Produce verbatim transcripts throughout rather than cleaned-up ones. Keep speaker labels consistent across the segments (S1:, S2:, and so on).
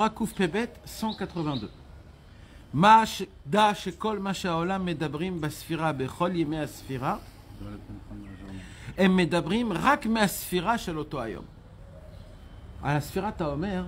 S1: Torah Kouf Pebet cent quatre-vingt-deux. Ma da shekol ma sha'olam medabrim basfira bechol yemei asfira. Em medabrim rak me'asfira shel oto hayom. À la sphira Taomer,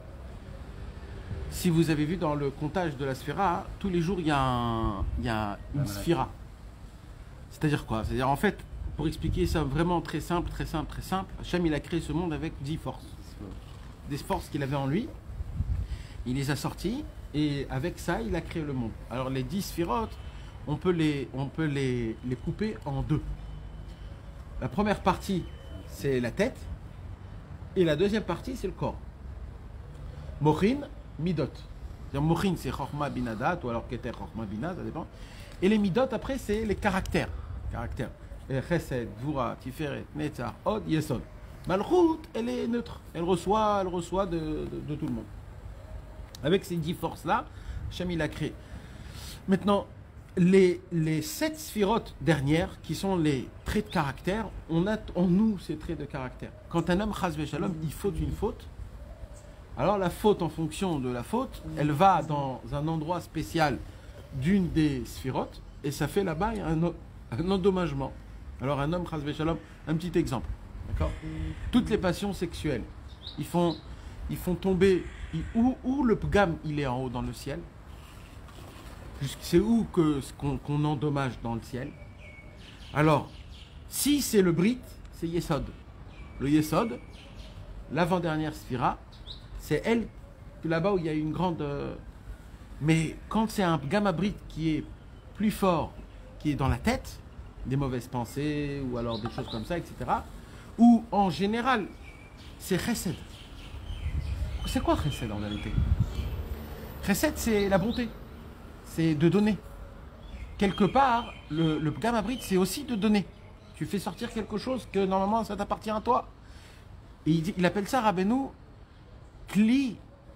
S1: si vous avez vu dans le comptage de la sphira, tous les jours il y a, un, il y a une sphira. C'est-à-dire quoi? C'est-à-dire en fait, pour expliquer ça vraiment très simple, très simple, très simple, Hachem il a créé ce monde avec dix forces. Des forces qu'il avait en lui, il les a sorties et avec ça il a créé le monde. Alors les dix sphirotes, on peut les, on peut les, les couper en deux. La première partie c'est la tête et la deuxième partie c'est le corps. Mochin, midot. Mochin c'est Chochma binadat ou alors Keter Chochma binat, ça dépend. Et les midot après c'est les caractères. Caractères. Chesed, Gvura, Tiferet, Netzach, Od, Yesod. Malchut, elle est neutre. Elle reçoit, elle reçoit de, de, de tout le monde. Avec ces dix forces-là, Hachem il a créé. Maintenant, les, les sept sphirotes dernières, qui sont les traits de caractère, on a en nous ces traits de caractère. Quand un homme, chas v'shalom, il faute une faute, alors la faute, en fonction de la faute, elle va dans un endroit spécial d'une des sphirotes, et ça fait là-bas un, un endommagement. Alors un homme, chas v'shalom, un petit exemple. D'accord. Toutes les passions sexuelles, ils font, ils font tomber, ils, où, où le pgam il est en haut dans le ciel, c'est où que, qu'on, qu'on endommage dans le ciel. Alors, si c'est le brit, c'est Yesod. Le Yesod, l'avant-dernière sphira, c'est elle, là-bas où il y a une grande... Euh, mais quand c'est un pgam à brit qui est plus fort, qui est dans la tête, des mauvaises pensées, ou alors des choses comme ça, et cetera, ou en général, c'est chesed. C'est quoi chesed en réalité? Chesed, c'est la bonté. C'est de donner. Quelque part, le, le pgam abrit, c'est aussi de donner. Tu fais sortir quelque chose que normalement, ça t'appartient à toi. Et il, dit, il appelle ça, Rabbeinu, kli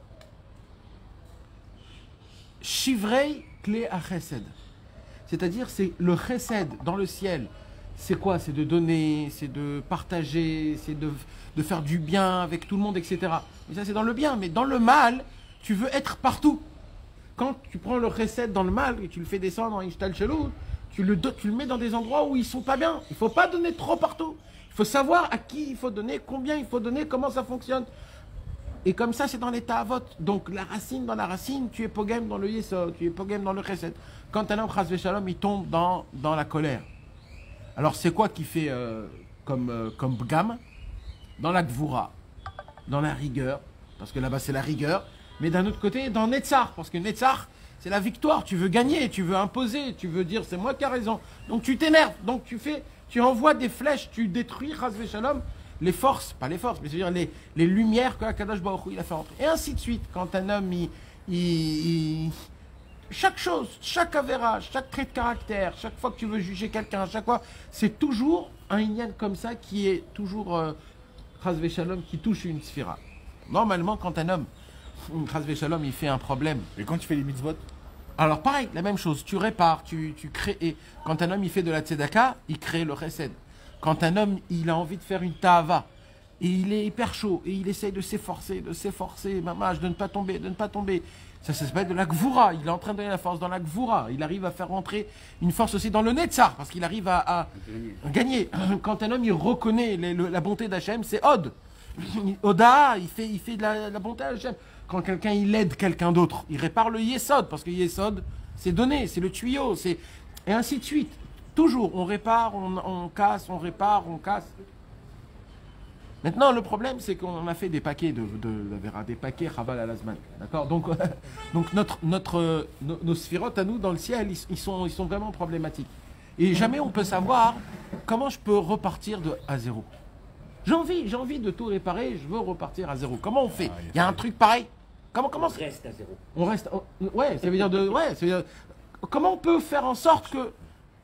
S1: shivrei kli a chesed. C'est-à-dire, c'est le chesed dans le ciel. C'est quoi? C'est de donner, c'est de partager, c'est de, de faire du bien avec tout le monde, et cetera. Mais ça, c'est dans le bien. Mais dans le mal, tu veux être partout. Quand tu prends le chesed dans le mal et tu le fais descendre en Ishtal Shelou, tu le, tu le mets dans des endroits où ils ne sont pas bien. Il ne faut pas donner trop partout. Il faut savoir à qui il faut donner, combien il faut donner, comment ça fonctionne. Et comme ça, c'est dans l'état à vote. Donc, la racine dans la racine, tu es pogem dans le yesod, tu es pogem dans le chesed. Quand un homme, chas v'shalom, il tombe dans, dans la colère. Alors, c'est quoi qui fait euh, comme, euh, comme bgam? Dans la gvura, dans la rigueur, parce que là-bas, c'est la rigueur. Mais d'un autre côté, dans Netzach, parce que Netzach, c'est la victoire. Tu veux gagner, tu veux imposer, tu veux dire c'est moi qui ai raison. Donc, tu t'énerves. Donc, tu fais, tu envoies des flèches, tu détruis, chas v'shalom, les forces, pas les forces, mais c'est-à-dire les, les lumières que Akadosh Baruch Hu, il a fait entrer. Et ainsi de suite. Quand un homme, il, il, il chaque chose, chaque avéra, chaque trait de caractère, chaque fois que tu veux juger quelqu'un, chaque fois, c'est toujours un inyan comme ça qui est toujours euh, chas v'shalom, qui touche une sphira. Normalement, quand un homme, chas v'shalom, il fait un problème.
S2: Et quand tu fais les mitzvot?
S1: Alors pareil, la même chose, tu répares, tu, tu crées. Et quand un homme il fait de la tzedaka, il crée le chesed. Quand un homme il a envie de faire une ta'ava, et il est hyper chaud, et il essaye de s'efforcer, de s'efforcer, mamage, de ne pas tomber, de ne pas tomber. Ça, ça s'appelle de la gvura. Il est en train de donner la force dans la gvura. Il arrive à faire rentrer une force aussi dans le netzar, parce qu'il arrive à, à gagner. Quand un homme il reconnaît les, le, la bonté d'Hachem, c'est Od. Oda, il fait, il fait de la, la bonté d'Hachem. Quand quelqu'un il aide quelqu'un d'autre, il répare le yesod, parce que yesod, c'est donner, c'est le tuyau, c'est et ainsi de suite. Toujours, on répare, on, on casse, on répare, on casse. Maintenant, le problème, c'est qu'on a fait des paquets de, de, de des paquets Chaval à l'Azman. D'accord. Donc, donc notre, notre, nos, nos sphirotes à nous dans le ciel, ils, ils, sont, ils sont vraiment problématiques. Et jamais on peut savoir comment je peux repartir de, à zéro. J'ai envie, j'ai envie de tout réparer, je veux repartir à zéro. Comment on fait? Il y a un truc pareil. Comment, comment
S3: on reste à zéro.
S1: On reste. On, ouais, ça veut dire de. Ouais, ça veut dire, comment on peut faire en sorte que.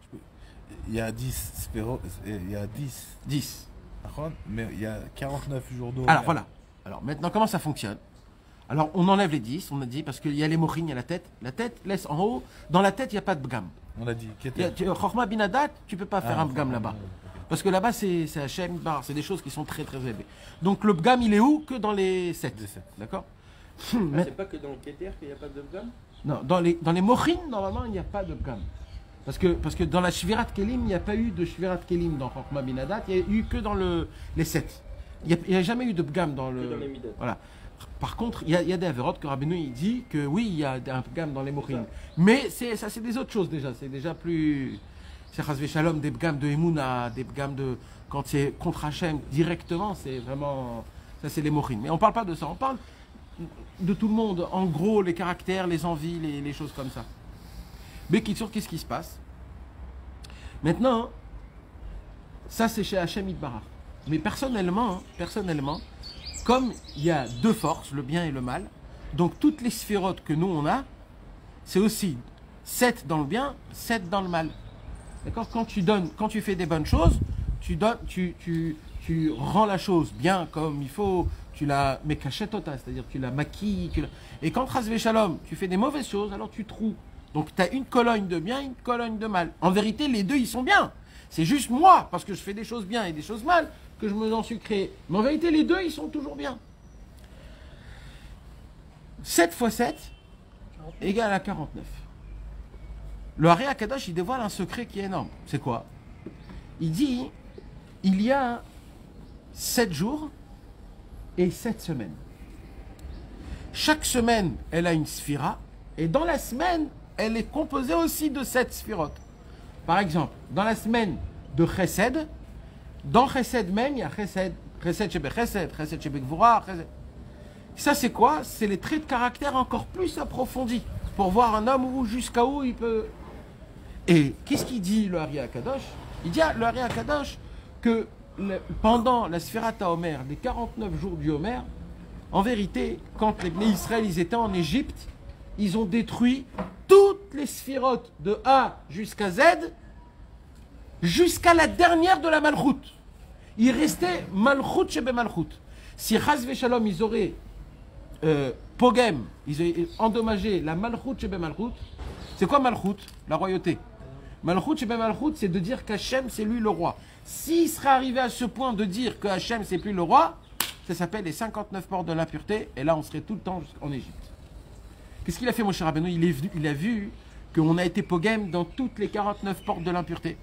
S2: Il y a dix sphéros, il y a dix.
S1: dix.
S2: Mais il y a quarante-neuf jours d'eau.
S1: Alors voilà. Alors maintenant, comment ça fonctionne? Alors on enlève les dix, on a dit, parce qu'il y a les mochines, il y a la tête. La tête laisse en haut. Dans la tête, il n'y a pas de bgam.
S2: On a dit.
S1: Chochma binadat, tu ne peux pas faire
S2: ah,
S1: un bgam
S2: enfin,
S1: là-bas.
S2: Okay.
S1: Parce que là-bas, c'est Hachem Bar, c'est des choses qui sont très très élevées. Donc le bgam, il est où? Que dans les sept. D'accord. Mais-
S3: C'est pas que dans le Keter qu'il n'y a pas de gamme.
S1: Non, dans les, dans les Mochin, normalement, il n'y a pas de Pgam. Parce que, parce que dans la Shvirat Kelim, il n'y a pas eu de Shvirat Kelim dans Chokma Binadat, il n'y a eu que dans le, les sept. Il n'y a, a jamais eu de Pgam dans le.
S3: Que dans les Midot.
S1: Voilà. Par contre, il y a, il y a des Averot que Rabbeinu il dit que oui, il y a un Pgam dans les Mochin. Mais c'est, ça, c'est des autres choses déjà. C'est déjà plus. C'est Chazve Shalom, des Pgam de Emouna, des Pgam de. Quand c'est contre Hachem directement, c'est vraiment. Ça, c'est les Mochin. Mais on ne parle pas de ça. On parle de tout le monde. En gros, les caractères, les envies, les, les choses comme ça. Mais qu'est-ce qui se passe? Maintenant, ça c'est chez Hachem Yitbarach. Mais personnellement, personnellement, comme il y a deux forces, le bien et le mal, donc toutes les sphérotes que nous on a, c'est aussi sept dans le bien, sept dans le mal. D'accord? Quand tu donnes, quand tu fais des bonnes choses, tu donnes, tu, tu, tu rends la chose bien comme il faut, tu la mets cachetota, c'est-à-dire tu la maquilles. Tu la... Et quand Chazve Shalom, tu fais des mauvaises choses, alors tu trous. Donc tu as une colonne de bien, une colonne de mal. En vérité, les deux, ils sont bien. C'est juste moi, parce que je fais des choses bien et des choses mal, que je me en suis créé. Mais en vérité, les deux, ils sont toujours bien. sept fois sept égale à quarante-neuf. Le Hari Akadosh, il dévoile un secret qui est énorme. C'est quoi? Il dit, il y a sept jours et sept semaines. Chaque semaine, elle a une sphira, et dans la semaine, elle est composée aussi de sept sphirotes. Par exemple, dans la semaine de Chesed, dans Chesed même, il y a Chesed, Chesed Shebe Chesed, Chesed Shebe Gvura, Chesed. Ça, c'est quoi? C'est les traits de caractère encore plus approfondis, pour voir un homme où jusqu'à où il peut... Et qu'est-ce qu'il dit, le Hari Akadosh? Il dit, le Hari Akadosh, que le, pendant la Sphirata Omer, les quarante-neuf jours du Homer, en vérité, quand les Bnei Israël ils étaient en Égypte, ils ont détruit toutes les sphirotes de A jusqu'à Z, jusqu'à la dernière de la Malchut. Il restait Malchut Shebe Malchut. Si Chazve Shalom, ils auraient euh, Pogem, ils auraient endommagé la Malchut Shebe Malchut. C'est quoi Malchut? La royauté. Malchut Shebe Malchut, c'est de dire qu'Hachem, c'est lui le roi. S'il serait arrivé à ce point de dire que Hachem, c'est plus le roi, ça s'appelle les cinquante-neuf portes de l'impureté, et là, on serait tout le temps en Égypte. Qu'est-ce qu'il a fait, mon cher Rabbeinu? Il, est venu, il a vu qu'on a été pogem dans toutes les quarante-neuf portes de l'impureté.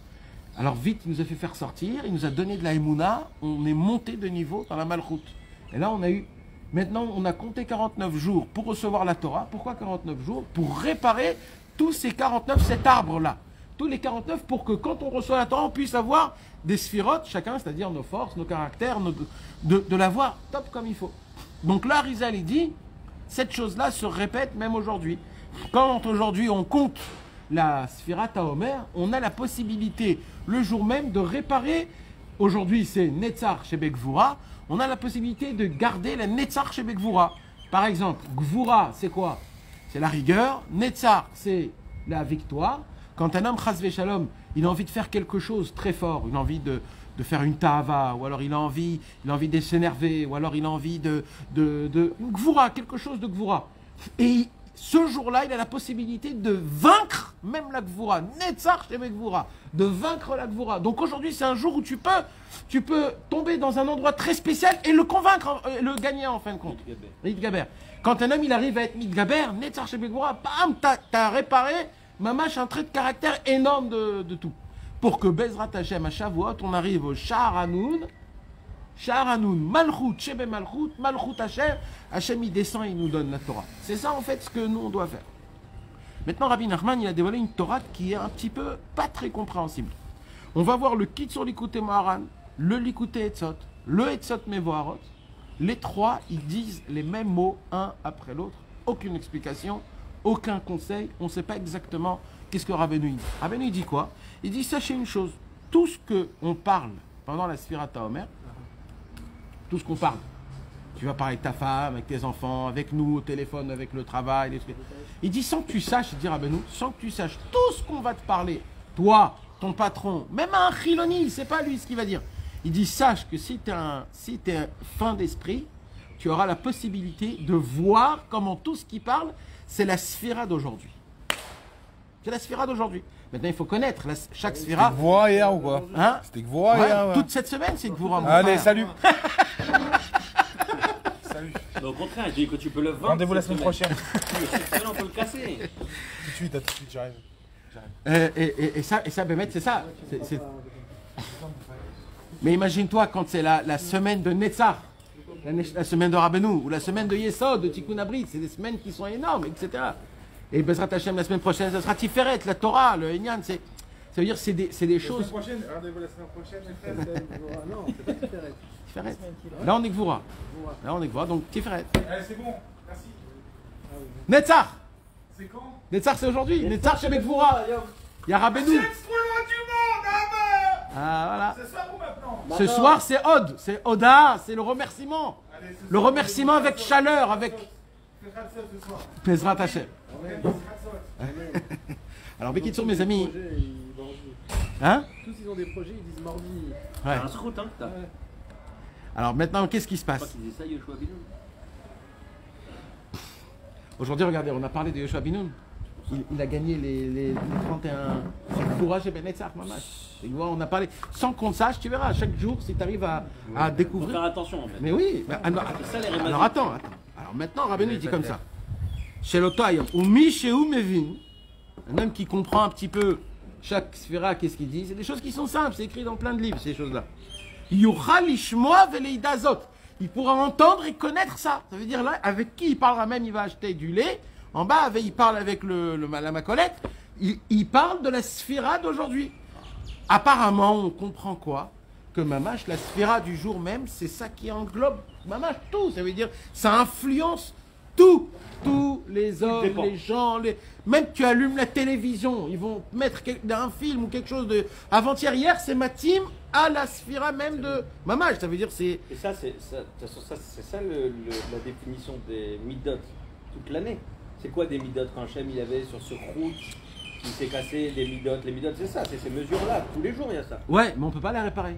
S1: Alors vite, il nous a fait faire sortir, il nous a donné de la Emouna, on est monté de niveau dans la Malchut. Et là, on a eu, maintenant, on a compté quarante-neuf jours pour recevoir la Torah. Pourquoi quarante-neuf jours? Pour réparer tous ces quarante-neuf, cet arbre-là. Tous les quarante-neuf pour que quand on reçoit la Torah, on puisse avoir des sphirotes, chacun, c'est-à-dire nos forces, nos caractères, nos, de, de l'avoir top comme il faut. Donc là, Rizal, il dit, cette chose-là se répète même aujourd'hui. Quand aujourd'hui on compte la Sphirata Omer, on a la possibilité le jour même de réparer. Aujourd'hui c'est Netzar Shebe Gvura, on a la possibilité de garder la Netzar Shebe Gvura. Par exemple, Gvura c'est quoi? C'est la rigueur. Netzar c'est la victoire. Quand un homme Chazve Shalom, il a envie de faire quelque chose très fort, il a envie de, de faire une tahava, ou alors il a envie, il a envie de s'énerver, ou alors il a envie de, de, de une gvura, quelque chose de gvura. Et ce jour-là, il a la possibilité de vaincre même la gvura, netzar shebe gvura, de vaincre la gvura. Donc aujourd'hui, c'est un jour où tu peux, tu peux tomber dans un endroit très spécial et le convaincre, euh, le gagner en fin de compte. Mitgaber. Quand un homme il arrive à être mitgaber, netzar shebe gvura, bam, t'as, t'as réparé, mamash, un trait de caractère énorme de, de tout. Pour que Bezrat Hashem à Shavuot, on arrive au Shahar Hanoun, Shahar Hanoun, Malchut, Shebe Malchut, Malchut Hashem, Hashem il descend et il nous donne la Torah. C'est ça en fait ce que nous on doit faire. Maintenant Rabbi Nachman il a dévoilé une Torah qui est un petit peu pas très compréhensible. On va voir le Kit sur l'Ikouté Moharan, le l'Ikouté Etzot, le Etzot Mevoharot. Les trois ils disent les mêmes mots un après l'autre, aucune explication, aucun conseil, on ne sait pas exactement qu'est-ce que Rabbeinu dit. Rabbeinu dit quoi? Il dit, sachez une chose, tout ce qu'on parle pendant la Sphirata Omer, tout ce qu'on parle, tu vas parler de ta femme, avec tes enfants, avec nous, au téléphone, avec le travail, les trucs. Il dit, sans que tu saches, il dit Rabbeinu, sans que tu saches tout ce qu'on va te parler, toi, ton patron, même un Chiloni, c'est pas lui ce qu'il va dire. Il dit, sache que si tu es un, si tu es fin d'esprit, tu auras la possibilité de voir comment tout ce qui parle, c'est la Sphira d'aujourd'hui. C'est la Sphira d'aujourd'hui. Maintenant, il faut connaître la, chaque Sphira.
S2: C'était Gvura hier ou quoi?
S1: Hein?
S2: C'était Gvura
S1: Ouais,
S2: hier, ouais.
S1: toute cette semaine, c'est Gvura. mon
S2: Allez,
S1: frère.
S2: salut. Salut.
S3: Mais au contraire, je dis que tu peux le vendre.
S4: Rendez-vous la
S3: cette
S4: semaine
S3: semaine.
S4: prochaine.
S3: Cette semaine, on peut le casser.
S4: Tout de suite, à tout de suite, j'arrive.
S1: Euh, et, et- et ça, et ça Bémet, c'est ça. C'est- c'est- Mais imagine-toi quand c'est la, la semaine de Netzach, la, ne- la semaine de Rabbeinu, ou la semaine de Yesod, de Tikkun Abrit, c'est des semaines qui sont énormes, et cetera. Et Bezrat Hashem, la semaine prochaine, ça sera Tiferet, la Torah, le Enyan, c'est, ça veut dire c'est des, c'est des
S4: La semaine
S1: choses.
S4: prochaine, rendez-vous la semaine prochaine, mes frères.
S5: Non, c'est pas Tiferet.
S1: Tiferet. Là on est Gvura. Là on est Gvura, donc Tiferet.
S4: Allez, c'est bon, merci.
S1: Netzach
S4: C'est quand?
S1: Netzach c'est aujourd'hui, Netzach chez Gvura. Il y a Rabbeinu.
S4: C'est l'exploit du monde, ah
S1: Ah voilà.
S4: bah. Ce soir ou maintenant?
S1: Ce soir c'est Od, c'est Oda, c'est le remerciement.
S4: Allez, ce
S1: Le
S4: soir,
S1: remerciement avec chaleur, avec
S4: c'est Khatsot ce soir.
S1: Bezrat Hashem.
S4: C'est Khatsot.
S1: Alors Bekitsour mes amis,
S5: Projet, ils- mardi.
S1: hein
S5: Tous ils ont des projets, ils disent mardi.
S3: C'est
S1: Ouais.
S3: un scout, hein, que t'as.
S1: Alors maintenant qu'est-ce qui se
S3: Je crois
S1: passe?
S3: qu'ils disaient ça, Yoshua Binoun.
S1: Aujourd'hui regardez, on a parlé de Yoshua Binoun. Il, il a gagné les, les, les trente et un courage et Benetzach Mamash. Et voilà, on a parlé. Sans qu'on sache, tu verras, chaque jour, si tu arrives à, à
S3: Faut
S1: découvrir.
S3: faire attention en fait.
S1: Mais oui, mais, alors,
S3: C'est ça, les
S1: alors,
S3: Rémazim.
S1: attends, attends. Alors maintenant, Rabbeinu il dit comme ça. Chez l'Otaï, ou mi chez ou mevin, un homme qui comprend un petit peu chaque sphira, qu'est-ce qu'il dit, c'est des choses qui sont simples, c'est écrit dans plein de livres, ces choses-là. Yuchal ishmoa veleidazot. Il pourra entendre et connaître ça. Ça veut dire là, avec qui il parlera même, il va acheter du lait. En bas, avec- il parle avec le, le, la macolette. Il, il parle de la sphira d'aujourd'hui. Apparemment, on comprend quoi? Que Mamash, la sphira du jour même, c'est ça qui englobe Mamash tout. Ça veut dire, ça influence tout. Tous les hommes,
S3: dépend.
S1: les gens, les... même tu allumes la télévision, ils vont mettre quel- un film ou quelque chose de... Avant-hier, hier, c'est ma team à la sphira même de Mamash. Ça veut dire, c'est...
S3: Et ça, c'est ça, de toute façon, ça, c'est ça le- le- la définition des midot toute l'année. C'est quoi des midot quand Hachem il avait sur ce route qui s'est cassé des midot? Les midot, c'est ça, c'est ces mesures-là. Tous les jours, il y a ça.
S1: Ouais, mais on peut pas les réparer.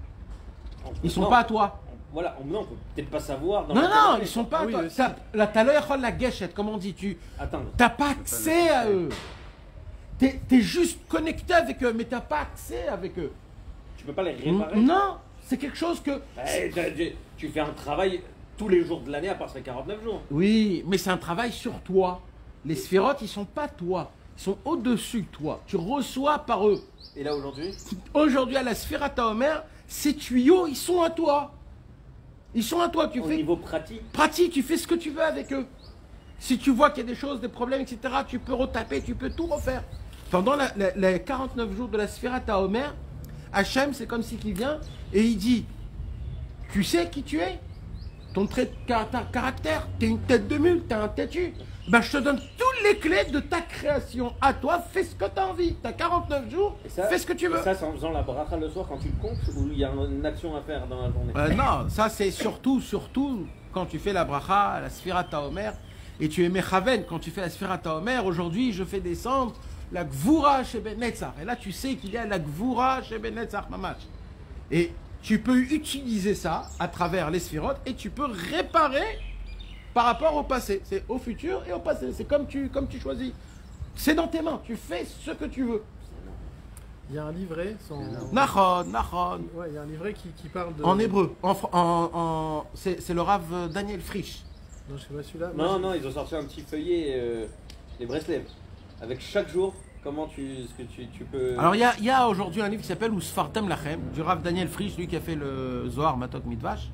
S3: On-
S1: Ils sont
S3: non,
S1: pas à toi.
S3: on- Voilà, on, non, on peut peut-être pas savoir. Dans
S1: Non,
S3: la
S1: non,
S3: télé.
S1: ils sont pas à
S5: Oui,
S1: toi.
S5: aussi.
S1: T'as- La taleur, la gâchette, comme on dit, tu
S3: Attends.
S1: t'as pas accès à eux. T'es es juste connecté avec eux, mais t'as pas accès avec eux.
S3: Tu peux pas les réparer.
S1: Non, c'est quelque chose que...
S3: Eh, t'as- tu- tu fais un travail tous les jours de l'année à part ces quarante-neuf jours.
S1: Oui, mais c'est un travail sur toi. Les sphérotes, ils sont pas toi. Ils sont au-dessus de toi. Tu reçois par eux.
S3: Et là aujourd'hui,
S1: Aujourd'hui, à la Sphérata Omer, ces tuyaux, ils sont à toi. Ils sont à toi. Tu
S3: au
S1: fais
S3: niveau pratique,
S1: pratique, tu fais ce que tu veux avec eux. Si tu vois qu'il y a des choses, des problèmes, et cetera, tu peux retaper, tu peux tout refaire. Pendant la- la- les quarante-neuf jours de la Sphérata Omer, Hachem, c'est comme si qu'il vient et il dit, tu sais qui tu es? Ton trait de car- ta- caractère, t'es une tête de mule, t'es un têtu. Ben, je te donne toutes les clés de ta création à toi, fais ce que tu as envie. T'as quarante-neuf jours,
S3: et ça,
S1: fais ce que tu veux.
S3: et ça c'est en faisant la bracha le soir quand tu le comptes ou il y a une action à faire dans la journée.
S1: Euh, non, ça c'est surtout, surtout quand tu fais la bracha, la Sphirata Omer, et tu es Mechaven, quand tu fais la Sphirata Omer, aujourd'hui je fais descendre la Gvura chez Ben Netzach. Et là tu sais qu'il y a la Gvura chez Ben Netzach Mamash. Et tu peux utiliser ça à travers les sphirotes et tu peux réparer par rapport au passé. C'est au futur et au passé. C'est comme tu, comme tu choisis. C'est dans tes mains. Tu fais ce que tu veux.
S5: Il y a un livret, son...
S1: Nachon, Nachon.
S5: Ouais, il y a un livret qui, qui parle de...
S1: En hébreu. En, fr- en, en- c'est c'est le Rav Daniel Frisch.
S5: Non, je sais pas celui-là.
S3: Non,
S5: Moi,
S3: non, ils ont sorti un petit feuillet, euh, les Breslev, avec chaque jour comment tu, ce que tu, tu peux.
S1: Alors il y a, il y a aujourd'hui un livre qui s'appelle Usfartem Lachem, du Rav Daniel Frisch, lui qui a fait le Zohar Matok Midvash.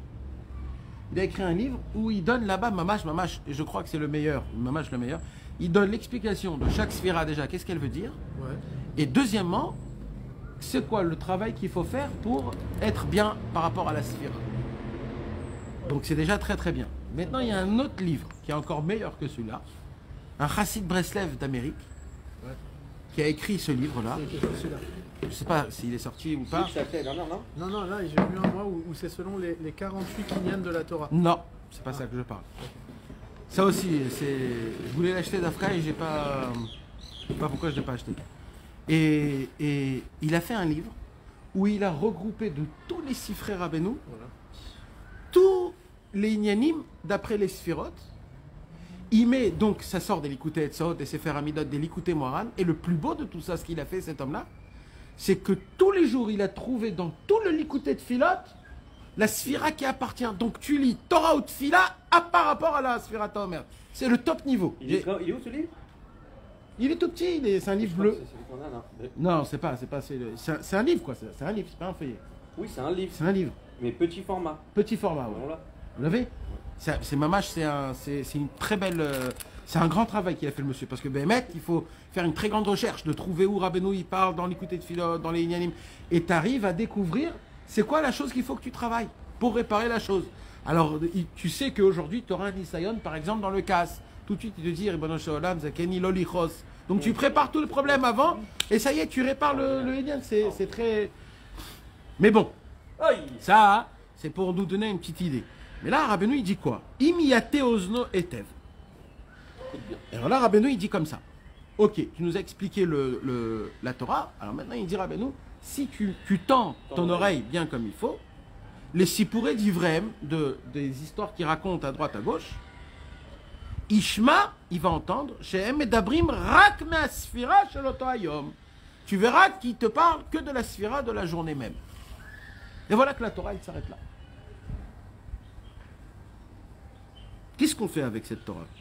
S1: Il a écrit un livre où il donne là-bas, Mamash, Mamash, et je crois que c'est le meilleur, Mamash le meilleur, il donne l'explication de chaque sphira déjà, qu'est-ce qu'elle veut dire,
S5: Ouais.
S1: et deuxièmement, c'est quoi le travail qu'il faut faire pour être bien par rapport à la sphira. Donc c'est déjà très très bien. Maintenant il y a un autre livre qui est encore meilleur que celui-là, un Chassid Breslev d'Amérique,
S5: Ouais.
S1: qui a écrit ce livre-là.
S5: C'est quelque chose, celui-là.
S1: Je sais pas s'il est sorti ou pas.
S3: Si, ça fait, non, non, non.
S5: Non, non, là, j'ai vu un mois où, où c'est selon les, les quarante-huit kinyan de la Torah.
S1: Non, c'est pas ça que je parle. Ça aussi, c'est. Je voulais l'acheter d'Afka et j'ai pas. Je sais pas pourquoi je l'ai pas acheté. Et, et il a fait un livre où il a regroupé de tous les six frères Rabbeinu,
S5: Voilà.
S1: tous les Inyanim d'après les Sphirot. Il met donc, ça sort des Likutei Etzot, des Sefer Amidot, des Likutei Moharan. Et le plus beau de tout ça, ce qu'il a fait, cet homme-là, c'est que tous les jours, il a trouvé dans tout le Likutei Tfilot la Sphira qui appartient. Donc tu lis Torah ou Tfila à par rapport à la Sfirat HaOmer. C'est le top niveau.
S3: Il est, il est où ce livre?
S1: Il est tout petit, il est- c'est un livre
S3: Je crois que
S1: bleu.
S3: c'est celui qu'on a, non?
S1: Non, c'est pas, c'est pas, c'est le- c'est un, c'est un livre quoi, c'est c'est un livre, c'est pas un feuillet.
S3: Oui, c'est un livre,
S1: C'est un livre,
S3: mais petit format.
S1: petit format, ouais.
S3: Voilà.
S1: Vous l'avez? C'est c'est Mamash, c'est un, c'est c'est une très belle, euh, c'est un grand travail qu'il a fait le monsieur, parce que Béhémet, il faut faire une très grande recherche de trouver où Rabbeinu il parle dans l'écouté de Philot, dans les Inyanim, et tu arrives à découvrir c'est quoi la chose qu'il faut que tu travailles pour réparer la chose. Alors, il- tu sais qu'aujourd'hui, tu auras un Nisayon, par exemple, dans le casse. Tout de suite, il te dit, Ribono Shalom, Zakeni Lolichos. Donc, tu prépares tout le problème avant, et ça y est, tu répares le, le Inyan. C'est c'est très. Mais bon,
S3: Aïe!
S1: ça, c'est pour nous donner une petite idée. Mais là, Rabbeinu, il dit quoi? Imiate ozno etev. Et alors là, Rabbeinu, il dit comme ça. Ok, tu nous as expliqué le, le- la Torah. Alors maintenant, il dit, Rabbeinu, si tu, tu tends ton oreille bien comme il faut, les sipourés d'Ivrem, de, des histoires qui racontent à droite, à gauche, Ishma, il va entendre, Shehem Medabrim Rak Me'asfira Shel Oto Hayom. Tu verras qu'il te parle que de la sphira de la journée même. Et voilà que la Torah, elle s'arrête là. Qu'est-ce qu'on fait avec cette Torah?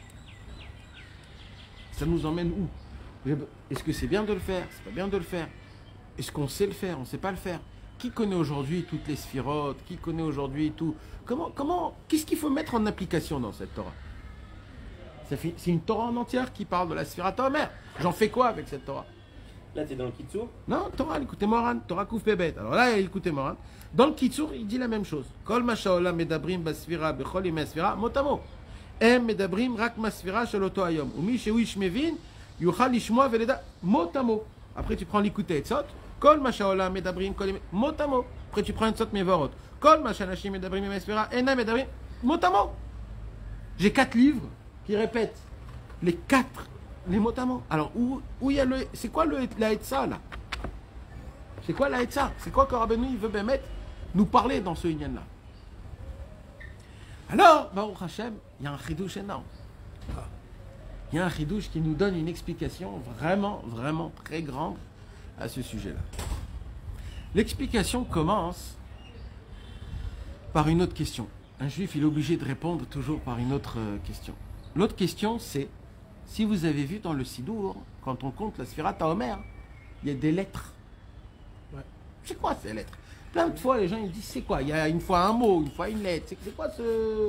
S1: Ça nous emmène où? Est-ce que c'est bien de le faire? C'est pas bien de le faire? Est-ce qu'on sait le faire? On ne sait pas le faire? Qui connaît aujourd'hui toutes les sphirotes? Qui connaît aujourd'hui tout? Comment, comment, qu'est-ce qu'il faut mettre en application dans cette Torah? Ça fait- C'est une Torah en entière qui parle de la Sphira HaOmer. J'en fais quoi avec cette Torah?
S3: Là, t'es dans le Kitsur?
S1: Non, Torah, écoutez Moran, Torah Kouf Pebet. Alors là, écoutez Moran. Dans le Kitsur, il dit la même chose. Kol ma sha'olam medabrim basfira bechol yemei asfira motamo. Em medabrim rak masfira shel oto hayom. Umi shehu ish mevin yuchal lishmoa veleda motamo. Après, tu prends l'écoute etzot. Kol ma sha'olam medabrim kol yemei motamo. Après, tu prends etzot mevorot. Kol ma sha'anashim medabrim yemei asfira ena medabrim motamo. J'ai quatre livres qui répètent les quatre, les motamo. Alors, où, où il y a le. C'est quoi le, la Etza là? C'est quoi la Etza? C'est quoi que Rabbeinu il veut bien mettre nous parler dans ce Inyan là? Alors, Baruch Hashem, il y a un chidouche énorme. Il y a un chidouche qui nous donne une explication vraiment, vraiment très grande à ce sujet là. L'explication commence par une autre question. Un juif, il est obligé de répondre toujours par une autre euh, question. L'autre question, c'est, si vous avez vu dans le Sidour, quand on compte la Sfirat HaOmer, il y a des lettres.
S5: Ouais.
S1: C'est quoi ces lettres? Plein de fois, les gens ils disent, c'est quoi? Il y a une fois un mot, une fois une lettre. C'est c'est quoi ce...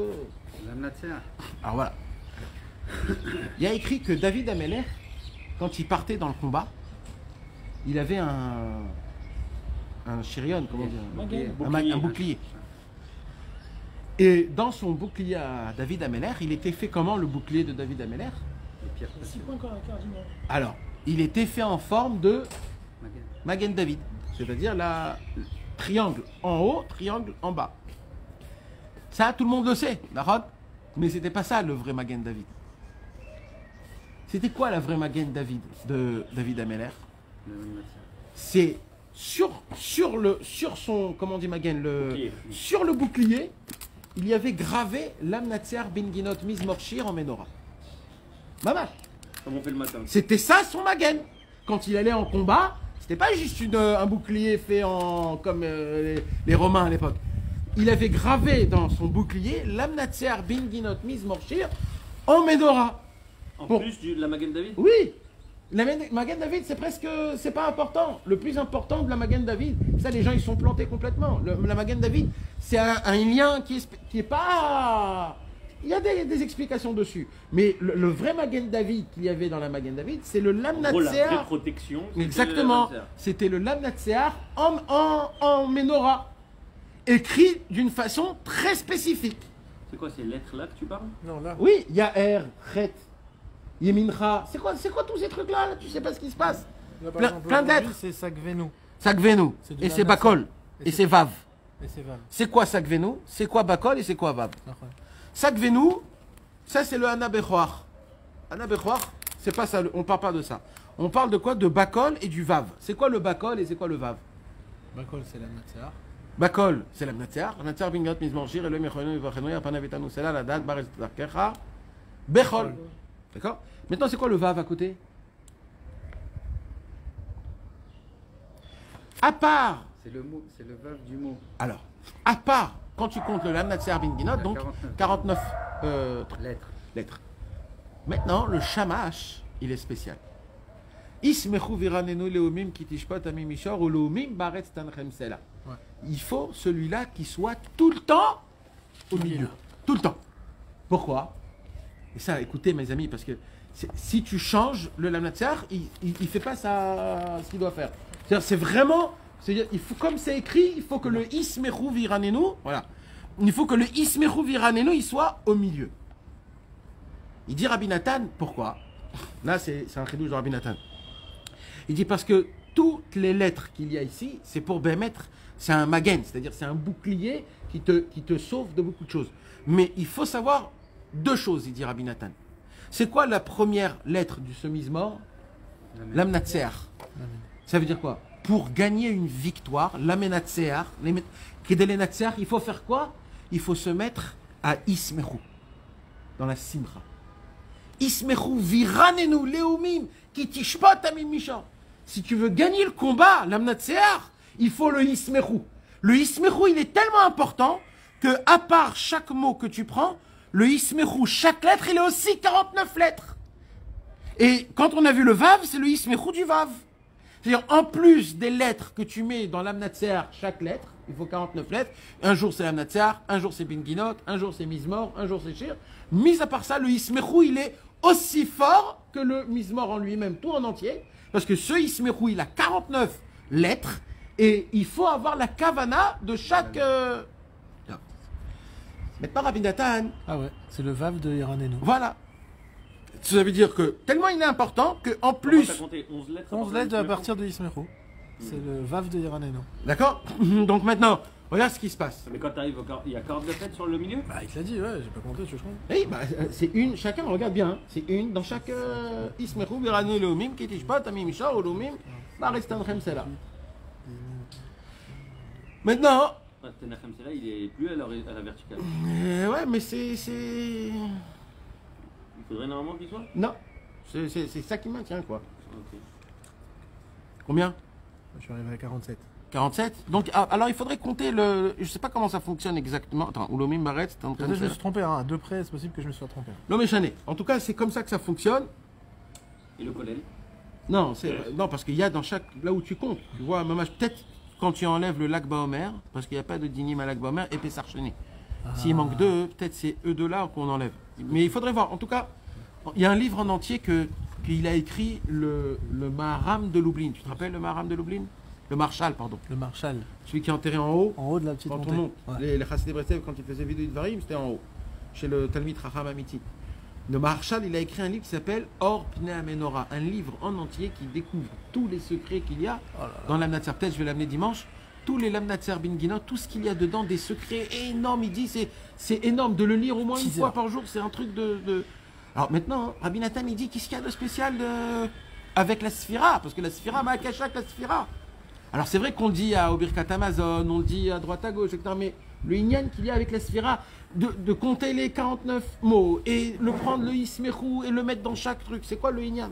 S1: Alors voilà. Il y a écrit que David Amelech, quand il partait dans le combat, il avait un... un chirion, comment dire? Un, ma- un bouclier. Et dans son bouclier à David Amelech, il était fait comment le bouclier de David Amelech?
S5: six points cardinaux.
S1: Alors, il était fait en forme de Magen David, c'est-à-dire la triangle en haut, triangle en bas. Ça, tout le monde le sait, d'accord? Mais c'était pas ça le vrai Magen David. C'était quoi la vraie Magen David de David Amelech? C'est sur, sur, le, sur son, comment on dit Magen, le,
S3: Bouclier.
S1: sur le bouclier, il y avait gravé Lamnatser bin Ginot Mizmorshir en Ménorah. Maman,
S3: Comme on fait le matin.
S1: c'était ça son Magen. Quand il allait en combat, c'était pas juste une, un bouclier fait en comme euh, les, les Romains à l'époque. Il avait gravé dans son bouclier Lamnatser bin Ginot Mizmorshir en Ménorah.
S3: En
S1: Bon.
S3: plus du- de la Magen David?
S1: Oui, la Magen Magen David, c'est presque, c'est pas important. Le plus important de la Magen David, ça les gens ils sont plantés complètement. Le- la Magen David, c'est un, un lien qui est, sp- qui est pas, il y a des, des explications dessus. Mais le, le vrai Magen David qu'il y avait dans la Magen David, c'est le
S3: En gros, la
S1: Lamnatser.
S3: vraie protection. c'était
S1: Exactement.
S3: la Lamnatser.
S1: C'était le Lamnatser en, en, en Ménorah, écrit d'une façon très spécifique.
S3: C'est quoi ces lettres-là que tu parles?
S5: Non, là.
S1: Oui, Yaher, Chet, Yemincha. C'est quoi, c'est quoi tous ces trucs-là là? Tu sais pas ce qui se passe.
S5: Là, par
S1: Plein-
S5: exemple,
S1: plein
S5: aujourd'hui,
S1: d'êtres.
S5: C'est Sagvenu.
S1: Sagvenu.
S5: C'est du
S1: Et c'est
S5: Lamnatser.
S1: Bakol.
S5: Et
S1: Et
S5: c'est-
S1: c'est Vav.
S5: Et c'est Vav.
S1: C'est quoi Sagvenu? C'est quoi Bakol et c'est quoi Vav?
S5: Incroyable.
S1: Sagvenu, ça c'est le Hana Bechoar. Hana Bechoar, c'est pas ça, le- on parle pas de ça. On parle de quoi? De Bakol et du Vav. C'est quoi le Bakol et c'est quoi le Vav?
S5: Bakol, c'est la Natsar.
S1: Bakol, c'est la Mnatiar. Mnatiar bingot mizmorshir, Elohim yechonu yivachenu, yapana vitanu sela, la date, bares tarkecha, Bechol. D'accord? Maintenant, c'est quoi le Vav à côté? À part,
S6: C'est le mot, c'est le vav du mot.
S1: alors, à part, quand tu comptes le Lamnatser bin Ginot, donc
S6: quarante-neuf.
S1: quarante-neuf. euh,
S3: Lettre.
S1: lettres. Maintenant, le shamash, il est spécial. Ismechu viranenu leumim kitishpat amimishor ou leumim baretz tanchem sela.
S5: Ouais.
S1: Il faut celui-là qui soit tout le temps au milieu. Tout le temps. Pourquoi? Et ça, écoutez mes amis, parce que c'est- si tu changes, le lamnatsar, il ne fait pas ça, ce qu'il doit faire. C'est-à-dire, c'est vraiment, c'est-à-dire, il faut, comme c'est écrit, il faut que le ismechu viranenu, voilà, il faut que le ismechu viranenu, il soit au milieu. Il dit Rabbi Nathan, pourquoi? Là, c'est c'est un chidouche de Rabbi Nathan. Il dit parce que toutes les lettres qu'il y a ici, c'est pour bémettre, c'est un magen, c'est-à-dire c'est un bouclier qui te, qui te sauve de beaucoup de choses. Mais il faut savoir deux choses, il dit Rabbi Nathan. C'est quoi la première lettre du semismor? L'amnatsear. Ça veut dire quoi? Pour gagner une victoire, l'amenatsear, kedelenatsear, il faut faire quoi? Il faut se mettre à Ismechu, dans la simcha. Ismechu viranenu leumim ki tishpat amim mishor. Si tu veux gagner le combat, l'amnatsear, il faut le Ismechu. Le Ismechu, il est tellement important que, à part chaque mot que tu prends, le Ismechu, chaque lettre, il est aussi quarante-neuf lettres. Et quand on a vu le Vav, c'est le Ismechu du Vav. C'est-à-dire, en plus des lettres que tu mets dans l'amnatsear, chaque lettre, il faut quarante-neuf lettres. Un jour c'est l'amnatsear, un jour c'est Binginot, un jour c'est Mizmor, un jour c'est Shir. Mis à part ça, le Ismechu, il est aussi fort que le Mizmor en lui-même, tout en entier. Parce que ce Ismechu, il a quarante-neuf lettres. Et il faut avoir la kavana de chaque... Euh... Maintenant, Rabbi Nathan,
S5: Ah ouais, c'est le Vav de Iraneno.
S1: voilà. Ça veut dire que tellement il est important qu'en
S3: Plus.
S1: plus...
S3: T'as compté onze lettres.
S5: onze lettres à partir de Ismechu. C'est le Vav de Iraneno.
S1: D'accord? Donc maintenant, regarde ce qui se passe.
S3: Mais quand t'arrives au quar- il y a quarante-neuf lettres sur le milieu.
S5: Bah, il te l'a dit, ouais, j'ai pas compté, tu veux que je compte?
S1: Oui, bah, euh, c'est une, chacun regarde bien, hein. C'est une dans chaque euh, Ismechu, Viranu, Leumim, Kitishpat, Amim, Mishar, Olumim, Barestan, Sela. Maintenant,
S3: Ouais, Tenachem Sela, il est plus à la, à la verticale.
S1: euh, ouais, mais c'est. c'est...
S3: Il faudrait normalement qu'il soit.
S1: Non, c'est c'est- c'est ça qui maintient quoi.
S3: Ok.
S1: Combien?
S5: Je suis arrivé à quarante-sept.
S1: quarante-sept. Donc, ah, alors il faudrait compter le. Je sais pas comment ça fonctionne exactement. Attends, Olumim, Baretz,
S5: Peut-être que je me suis trompé, hein. À deux près, c'est possible que je me sois trompé.
S1: Non, mais Chané. En tout cas, c'est comme ça que ça fonctionne.
S3: Et le Kollel.
S1: Non, c'est non parce qu'il y a dans chaque là où tu comptes. Tu vois, maman, peut-être quand tu enlèves le lac Baomer, parce qu'il n'y a pas de dinim à lac Baomer, et Pessar Chené. S'il manque deux, peut-être c'est eux deux là qu'on enlève. Mais il faudrait voir. En tout cas, il y a un livre en entier que qu'il a écrit le le Maharam de Lublin. Tu te rappelles le Maharam de Lublin? Le Marshal, pardon.
S5: Le Marshal,
S1: Celui qui est enterré en haut.
S5: en haut de la petite
S1: Quand
S5: montée.
S1: on monte.
S5: Ouais.
S1: Les, les Chassidé Breslev, quand ils faisaient vidéo de Varim, c'était en haut. Chez le Talmid Raham Amiti. Le Marshal, il a écrit un livre qui s'appelle Or Pnei Amenora. Un livre en entier qui découvre tous les secrets qu'il y a
S5: Oh là là.
S1: dans l'Amnatser. Peut-être je vais l'amener dimanche. Tous les Lamnatser Binginot, tout ce qu'il y a dedans, des secrets énormes. Il dit, c'est, c'est énorme de le lire au moins une
S5: Six
S1: fois
S5: heures.
S1: par jour. C'est un truc de. de... Alors maintenant, Rabbi Nathan, il dit, qu'est-ce qu'il y a de spécial de... avec la Sphira? Parce que la Sphira, Ma'akashak, la Sphira. Alors c'est vrai qu'on le dit à, au Birkat Amazon, on le dit à droite à gauche, et cetera. Mais le Inyan qu'il y a avec la Sphira, de, de compter les quarante-neuf mots, et le prendre le Ismechu, et le mettre dans chaque truc, c'est quoi le Inyan?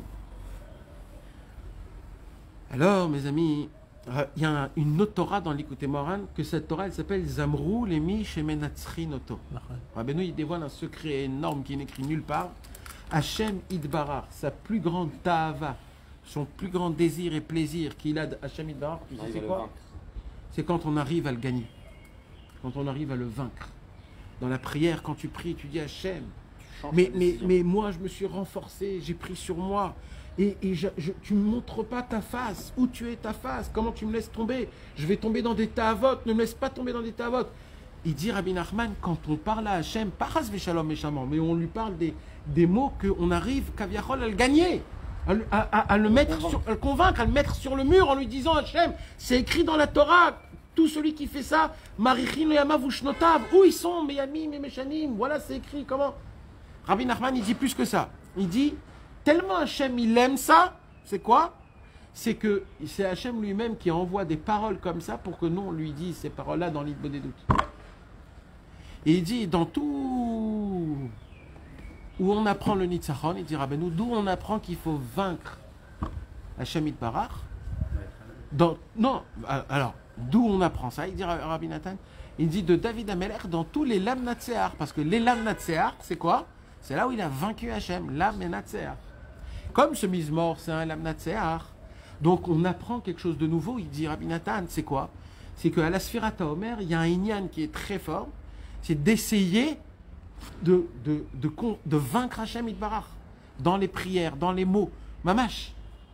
S1: Alors, mes amis, euh, il y a un- une autre Torah dans l'Ikouté Moran, que cette Torah, elle s'appelle Zamrou Lemi Shemenatzri Noto. Rabbeinu, il dévoile un secret énorme qui n'est écrit nulle part. Hachem Idbarar, sa plus grande ta'ava, son plus grand désir et plaisir qu'il a de Hachem Idbarar, tu sais
S3: Arrive à
S1: c'est
S3: le
S1: quoi?
S3: vaincre.
S1: C'est quand on arrive à le gagner, quand on arrive à le vaincre. Dans la prière, quand tu pries, tu dis Hachem,
S3: Tu changes
S1: mais,
S3: ta
S1: mais,
S3: décision.
S1: mais moi, je me suis renforcé, j'ai pris sur moi. Et, et je, je- tu ne me montres pas ta face. Où tu es ta face? Comment tu me laisses tomber? Je vais tomber dans des ta'avot. Ne me laisse pas tomber dans des ta'avot. Il dit Rabbi Nachman, quand on parle à Hachem, pas Chas v'Shalom méchamment, mais on lui parle des, des mots qu'on arrive, Kaviachol, à le gagner. À, le- à- à- à le mettre sur, à le convaincre, à le mettre sur le mur en lui disant Hachem, c'est écrit dans la Torah. Tout celui qui fait ça, Marichin le Yamav Ushnotav, où ils sont, Meyamim et Meshanim, voilà, c'est écrit, comment? Rabbi Nachman, il dit plus que ça. Il dit, tellement Hachem, il aime ça, c'est quoi? C'est que c'est Hachem lui-même qui envoie des paroles comme ça pour que nous, on lui dise ces paroles-là dans l'Idbo des doutes. Et il dit, dans tout où on apprend le Nitzachon, il dit, Rabbeinu, d'où on apprend qu'il faut vaincre Hachem Idbarar. Dans, non, alors, d'où on apprend ça? Il dit Rabbi Nathan, Il dit de David Ameler dans tous les Lam Natsear. Parce que les Lam Natsear, c'est quoi? C'est là où il a vaincu Hachem, Lam et Natsear. Comme ce Mizmor, c'est un Lam Natsear. Donc on apprend quelque chose de nouveau. Il dit Rabbi Nathan, c'est quoi? C'est qu'à la Sfirat HaOmer, il y a un Inyan qui est très fort. C'est d'essayer de, de, de, de, de vaincre Hachem Itbarach dans les prières, dans les mots. Mamash.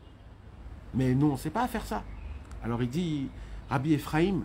S1: Mais nous, on ne sait pas faire ça. Alors il dit Rabbi Ephraim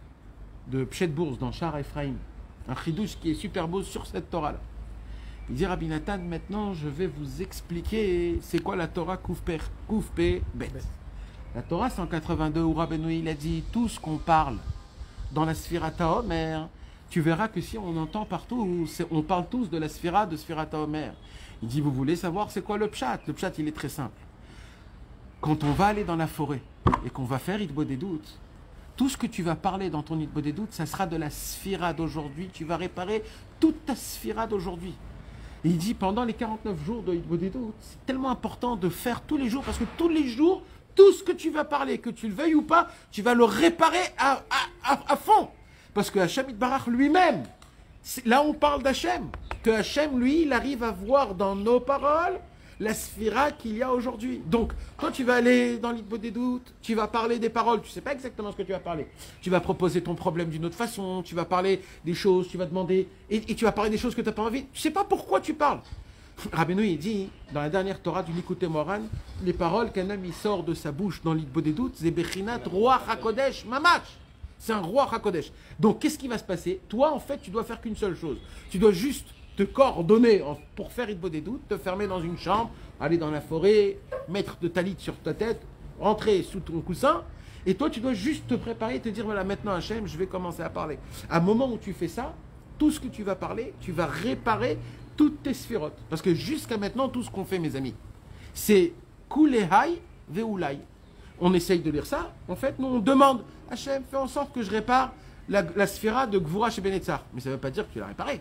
S1: de Pshet Bourse dans Shar Ephraim, un chidouche qui est super beau sur cette Torah-là. Il dit Rabbi Nathan, maintenant je vais vous expliquer c'est quoi la Torah Koufpe Koufpe Bet. La Torah cent quatre-vingt-deux où Rabbeinu il a dit tout ce qu'on parle dans la Sfirat HaOmer, tu verras que si on entend partout, on parle tous de la Sphira de Sfirat HaOmer. Il dit vous voulez savoir c'est quoi le Pshat? Le Pshat il est très simple. Quand on va aller dans la forêt et qu'on va faire Hitbo des doutes, tout ce que tu vas parler dans ton Hitbo des doutes, ça sera de la Sphira d'aujourd'hui. Tu vas réparer toute ta Sphira d'aujourd'hui. Et il dit pendant les quarante-neuf jours de Hitbo des doutes, c'est tellement important de faire tous les jours parce que tous les jours, tout ce que tu vas parler, que tu le veuilles ou pas, tu vas le réparer à, à, à, à fond. Parce que Hachem Itbarach lui-même, là on parle d'Hachem, que Hachem lui, il arrive à voir dans nos paroles la sphira qu'il y a aujourd'hui. Donc, quand tu vas aller dans l'Hitbo des doutes, tu vas parler des paroles, tu ne sais pas exactement ce que tu vas parler. Tu vas proposer ton problème d'une autre façon, tu vas parler des choses, tu vas demander, et, et tu vas parler des choses que tu n'as pas envie. Tu ne sais pas pourquoi tu parles. Rabbeinu, il dit, dans la dernière Torah du Likutei Moharan, les paroles qu'un homme il sort de sa bouche dans l'Hitbo des doutes, c'est Bechinat Roi HaKodesh Mamash. C'est un Roi HaKodesh. Donc, qu'est-ce qui va se passer? Toi, en fait, tu dois faire qu'une seule chose. Tu dois juste te coordonner pour faire Hitbo des doutes, te fermer dans une chambre, aller dans la forêt, mettre de talit sur ta tête, rentrer sous ton coussin, et toi tu dois juste te préparer et te dire voilà maintenant Hachem, je vais commencer à parler. À un moment où tu fais ça, tout ce que tu vas parler, tu vas réparer toutes tes sphirotes. Parce que jusqu'à maintenant, tout ce qu'on fait, mes amis, c'est Kulehai Veulai. On essaye de lire ça, en fait, nous on demande Hachem, fais en sorte que je répare la, la sphira de Gvura chez Benetzar. Mais ça ne veut pas dire que tu l'as réparée.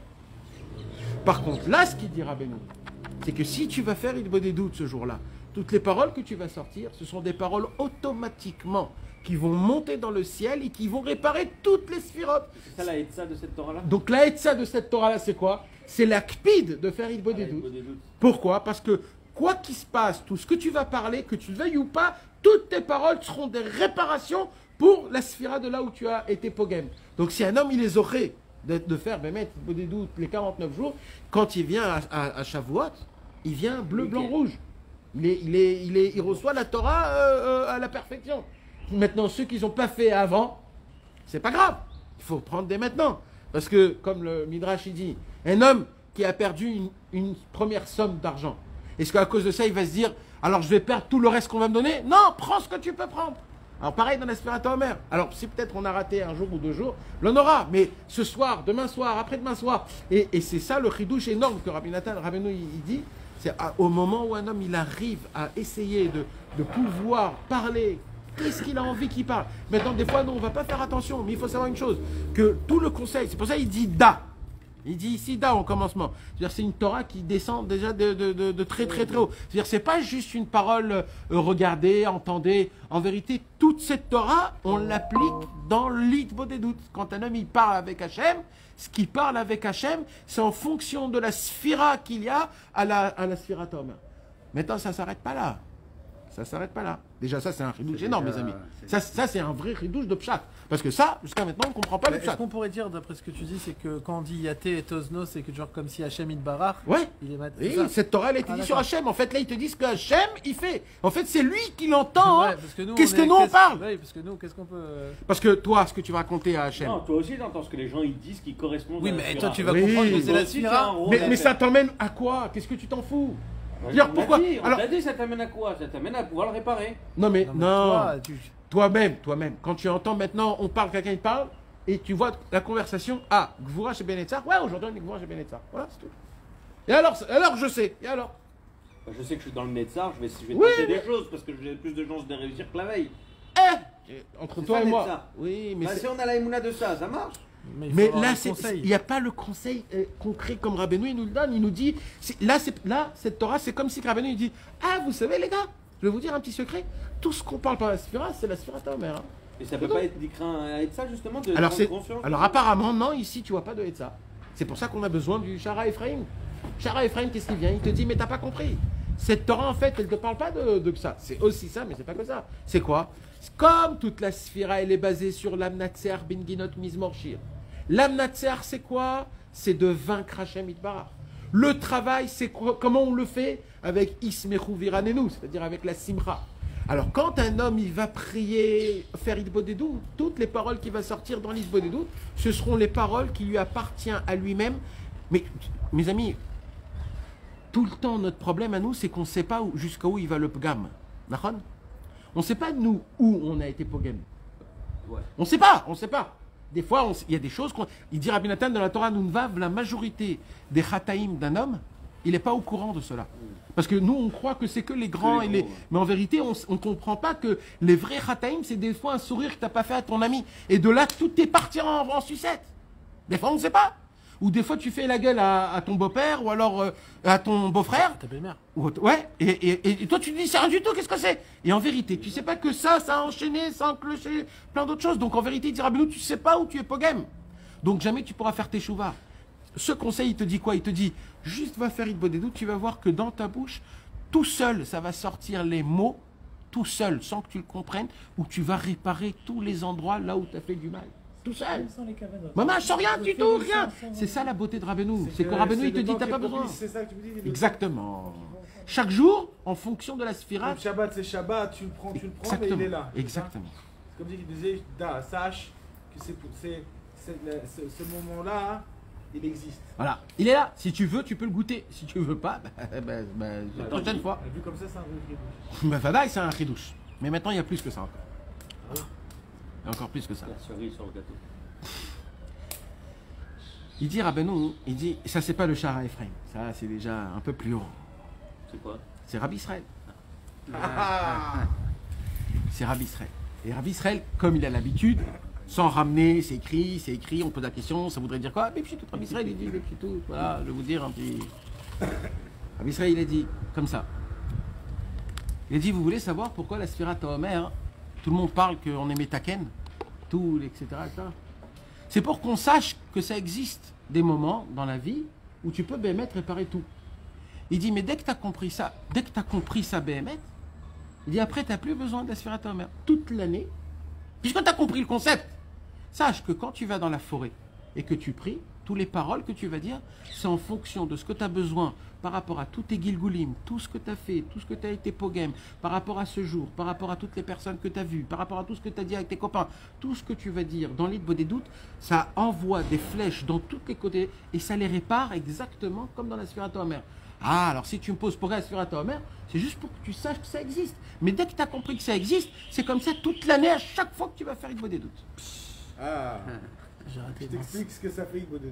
S1: Par contre, là, ce qu'il dit Rabbeinu, c'est que si tu vas faire Hitbo des doutes ce jour-là, toutes les paroles que tu vas sortir, ce sont des paroles automatiquement qui vont monter dans le ciel et qui vont réparer toutes les sphirotes.
S3: C'est ça la Hetza de cette Torah-là?
S1: Donc la Hetza de cette Torah-là, c'est quoi? C'est la kpid de faire Hitbo des doutes. Pourquoi? Parce que quoi qu'il se passe, tout ce que tu vas parler, que tu le veuilles ou pas, toutes tes paroles seront des réparations pour la sphira de là où tu as été pogem. Donc si un homme, il les aurait de, de faire Bémet, des doutes les quarante-neuf jours, quand il vient à, à, à Shavuot, il vient bleu, blanc, rouge. Il, est, il, est, il, est, il reçoit la Torah euh, euh, à la perfection. Maintenant, ceux qui n'ont pas fait avant, c'est pas grave. Il faut prendre dès maintenant. Parce que, comme le Midrash il dit, un homme qui a perdu une, une première somme d'argent, est-ce qu'à cause de ça, il va se dire, alors je vais perdre tout le reste qu'on va me donner? Non, prends ce que tu peux prendre. Alors pareil dans la Sfirat HaOmer. Alors si peut-être on a raté un jour ou deux jours, l'on aura. Mais ce soir, demain soir, après-demain soir. Et, et c'est ça le chidouche énorme que Rabbi Nathan, Rabbeinu, il, il dit. C'est au moment où un homme il arrive à essayer de, de pouvoir parler, qu'est-ce qu'il a envie qu'il parle. Maintenant, des fois, non, on ne va pas faire attention. Mais il faut savoir une chose, que tout le conseil, c'est pour ça qu'il dit da. Il dit ici da en commencement. C'est-à-dire c'est une Torah qui descend déjà de, de, de, de très très très haut. C'est-à-dire c'est pas juste une parole euh, regardez, entendez. En vérité, toute cette Torah, on l'applique dans l'Hitbo des doutes. Quand un homme il parle avec Hachem, ce qu'il parle avec Hachem, c'est en fonction de la sphira qu'il y a à la, à la sphira Tom. Maintenant, ça ne s'arrête pas là. Ça ne s'arrête pas là. Déjà, ça, c'est un ridouche énorme, mes amis. Ça, ça c'est un vrai ridouche de pshat. Parce que ça, jusqu'à maintenant, on ne comprend pas le pshat.
S5: Ce qu'on pourrait dire, d'après ce que tu dis, c'est que quand on dit Yaté et Tozno, c'est que genre comme si Hachem Itbarach,
S1: ouais.
S5: il est mat...
S1: Oui, cette Torah, elle a été ah, dit sur Hachem. En fait, là, ils te disent que Hachem, il fait. En fait, c'est lui qui l'entend. Ouais, hein. Qu'est-ce que nous, on parle?
S5: Oui, parce que nous, qu'est-ce qu'on peut...
S1: Parce que toi, ce que tu vas raconter à Hachem...
S3: Non, toi aussi, t'entends ce que les gens ils disent qui correspond
S5: oui,
S3: à la
S5: mais
S3: sphira.
S5: toi, tu vas
S1: oui.
S5: comprendre que c'est la sphira.
S1: Mais, mais ça t'emmène à quoi? Qu'est-ce que tu t'en fous?
S3: Dire pourquoi?
S1: Dit,
S3: on Alors, t'a dit, ça t'amène à quoi? Ça t'amène à pouvoir le réparer.
S1: Non, mais non. Mais non.
S5: Toi, tu...
S1: Toi-même, toi-même. Quand tu entends maintenant, on parle, quelqu'un il parle, et tu vois la conversation. Ah, Gvura chez Benetzar. Ouais, aujourd'hui on est Gvura chez Benetzar. Voilà, c'est tout. Et alors, alors je sais. Et alors?
S3: Bah, je sais que je suis dans le Netzar, je vais, je vais
S1: oui,
S3: tenter
S1: mais...
S3: des choses parce que j'ai plus de chances de réussir que la veille.
S1: Eh Entre toi et moi.
S3: Ça.
S1: Oui, mais
S3: bah, si on a la émouna de ça, ça marche.
S1: Mais, mais là, il n'y a pas le conseil euh, concret comme Rabbeinu il nous le donne. Il nous dit, là, là, cette Torah, c'est comme si Rabbeinu il dit, ah, vous savez les gars, je vais vous dire un petit secret. Tout ce qu'on parle par la Sphira, c'est la Sphira HaOmer. Hein.
S3: Et ça peut pas être d'Ikrin et de ça justement de
S1: Alors,
S3: prendre
S1: c'est,
S3: conscience.
S1: alors apparemment, non, ici, tu vois pas de Hetza. C'est pour ça qu'on a besoin du Shara Ephraim. Shara Ephraim, qu'est-ce qu'il vient? Il te dit, mais t'as pas compris. Cette Torah, en fait, elle ne te parle pas de, de ça. C'est aussi ça, mais c'est pas que ça. C'est quoi? Comme toute la Sphira, elle est basée sur l'Amnatser, Binginot, Mizmorshir. L'Amnatser, c'est quoi? C'est de vaincre Hashem Itbarach. Le travail, c'est quoi? Comment on le fait? Avec Ismechu Viranenu, c'est-à-dire avec la Simcha. Alors, quand un homme, il va prier, faire Idbodedou, toutes les paroles qui vont sortir dans l'Idbodedou, ce seront les paroles qui lui appartiennent à lui-même. Mais, mes amis, tout le temps, notre problème à nous, c'est qu'on ne sait pas où- jusqu'à où il va le pgam. D'accord? On ne sait pas, nous, où on a été pogam.
S3: Ouais.
S1: On ne sait pas, on ne sait pas. Des fois, on s- il y a des choses qu'on... Il dit Rabbi Nathan dans la Torah, Nunvav, la majorité des chataïm d'un homme, il n'est pas au courant de cela. Parce que nous, on croit que c'est que les grands
S3: les
S1: et les...
S3: gros, ouais.
S1: Mais en vérité, on ne comprend pas que les vrais chataïm, c'est des fois un sourire que tu n'as pas fait à ton ami. Et de là, tout est parti en, en sucette. Des fois, on ne sait pas. Ou des fois, tu fais la gueule à, à ton beau-père ou alors euh, à ton beau-frère.
S5: Ta belle-mère.
S1: Ou- Ouais, et, et- et toi tu te dis c'est rien du tout, qu'est-ce que c'est? Et en vérité, tu sais pas que ça, ça a enchaîné, ça a enclenché plein d'autres choses. Donc en vérité, il dira, Rabbeinu, tu sais pas où tu es pogam. Donc jamais tu pourras faire tes chouvas. Ce conseil, il te dit quoi? Il te dit, juste va faire Idbodedou, tu vas voir que dans ta bouche, tout seul, ça va sortir les mots, tout seul, sans que tu le comprennes, où tu vas réparer tous les endroits là où tu as fait du mal. Tout seul. Maman, sans rien du tout, rien. C'est ça la beauté de Rabbeinu. C'est que Rabbeinu, il te dit, t'as pas besoin.
S4: C'est ça que tu me dis. le-
S1: Exactement. Chaque jour, en fonction de la
S4: Le
S1: Sphira.
S4: Shabbat, c'est Shabbat, tu le prends, tu le prends, mais
S1: Exactement.
S4: il est là. c'est ça?
S1: Exactement.
S4: C'est comme il disait, Da, sache que c'est, pour- c'est, c'est le- ce, ce moment-là, hein, il existe.
S1: Voilà. Il est là. Si tu veux, tu peux le goûter. Si tu veux pas, bah, bah, bah, la prochaine fois.
S4: Vu comme ça, c'est un vrai frigo.
S1: Bah, Fadaï, c'est un chidouche. Mais maintenant, il y a plus que ça encore. Il y a encore plus que ça.
S3: La cerise sur le gâteau.
S1: Il dit Rabbeinu, il dit, ça c'est pas le Shara Ephraim. Ça, c'est déjà un peu plus haut.
S3: C'est quoi?
S1: C'est Rabbi Israël.
S4: Ah.
S1: C'est Rabbi Israël. Et Rabbi Israël, comme il a l'habitude, sans ramener, c'est écrit, c'est écrit, on pose la question, ça voudrait dire quoi? Mais puis tout, Rabbi Israël, il dit, mais puis tout, voilà, je vais vous dire un petit. Rabbi Israël, il a dit, comme ça. Il a dit, vous voulez savoir pourquoi la Sphira Omer, hein, tout le monde parle qu'on est Metaken, tout, et cetera et cetera. C'est pour qu'on sache que ça existe des moments dans la vie où tu peux B M T réparer tout. Il dit, mais dès que tu as compris ça, dès que tu as compris ça B M T, il dit, après, tu n'as plus besoin de la Sphira Omer. Toute l'année, puisque tu as compris le concept, sache que quand tu vas dans la forêt et que tu pries, toutes les paroles que tu vas dire, c'est en fonction de ce que tu as besoin par rapport à tous tes gilgulim, tout ce que tu as fait, tout ce que tu as été pogem, par rapport à ce jour, par rapport à toutes les personnes que tu as vues, par rapport à tout ce que tu as dit avec tes copains, tout ce que tu vas dire dans l'Idbo des doutes, ça envoie des flèches dans tous les côtés et ça les répare exactement comme dans la Sphira Omer. Ah, alors si tu me poses pour la Sphira Omer, c'est juste pour que tu saches que ça existe. Mais dès que tu as compris que ça existe, c'est comme ça toute l'année, à chaque fois que tu vas faire Idbo des doutes.
S4: Ah.
S5: J'ai raté.
S4: Je t'explique ce que ça fait, Igbo de.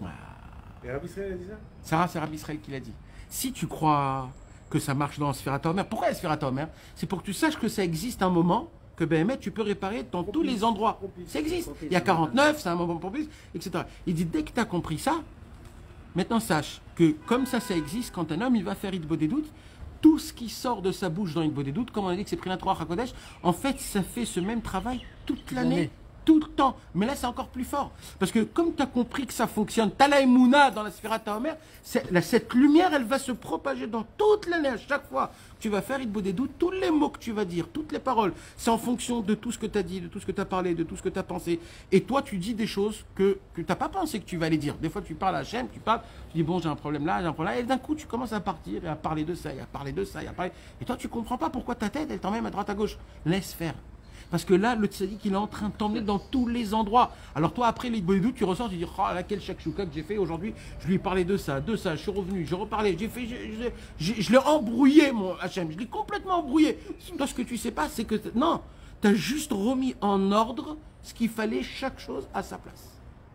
S4: Et Rabbi Israël a dit ça?
S1: Sarah, c'est Rabbi Israël qui l'a dit. Si tu crois que ça marche dans la Sphira Omer, pourquoi la Sphira Omer? C'est pour que tu saches que ça existe un moment que B M T, tu peux réparer dans tous les endroits. Ça existe. Il y a quarante-neuf, c'est un moment propice, et cetera. Il dit, dès que tu as compris ça, maintenant sache que comme ça, ça existe, quand un homme il va faire Idbo des doutes, tout ce qui sort de sa bouche dans Idbo des doutes, comme on a dit que c'est pris un trois à Kodesh, en fait, ça fait ce même travail toute l'année.
S5: L'année.
S1: Tout le temps. Mais là, c'est encore plus fort. Parce que comme tu as compris que ça fonctionne, tu as la Emouna dans la Sphira Omer, c'est- la- cette lumière, elle va se propager dans toute l'année. À chaque fois que tu vas faire Idbo des doutes, tous les mots que tu vas dire, toutes les paroles, c'est en fonction de tout ce que tu as dit, de tout ce que tu as parlé, de tout ce que tu as pensé. Et toi, tu dis des choses que, que tu n'as pas pensé que tu vas les dire. Des fois, tu parles à Hachem, tu parles, tu dis bon, j'ai un problème là, j'ai un problème là. Et d'un coup, tu commences à partir et à parler de ça, et à parler de ça, et à parler. Et toi, tu comprends pas pourquoi ta tête, elle t'emmène à droite à gauche. Laisse faire. Parce que là, le tzaddik, il est en train de t'emmener dans tous les endroits. Alors toi, après les doutes, tu ressors, tu dis, oh, là, quel shakshuka que j'ai fait aujourd'hui. Je lui ai parlé de ça, de ça, je suis revenu, j'ai reparlé, j'ai fait, j'ai- j'ai- j'ai- je l'ai embrouillé, mon Hachem, je l'ai complètement embrouillé. Toi, ce que tu sais pas, c'est que, t- non, tu as juste remis en ordre ce qu'il fallait, chaque chose à sa place.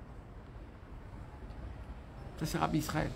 S1: Ça, c'est Rabbi Israël.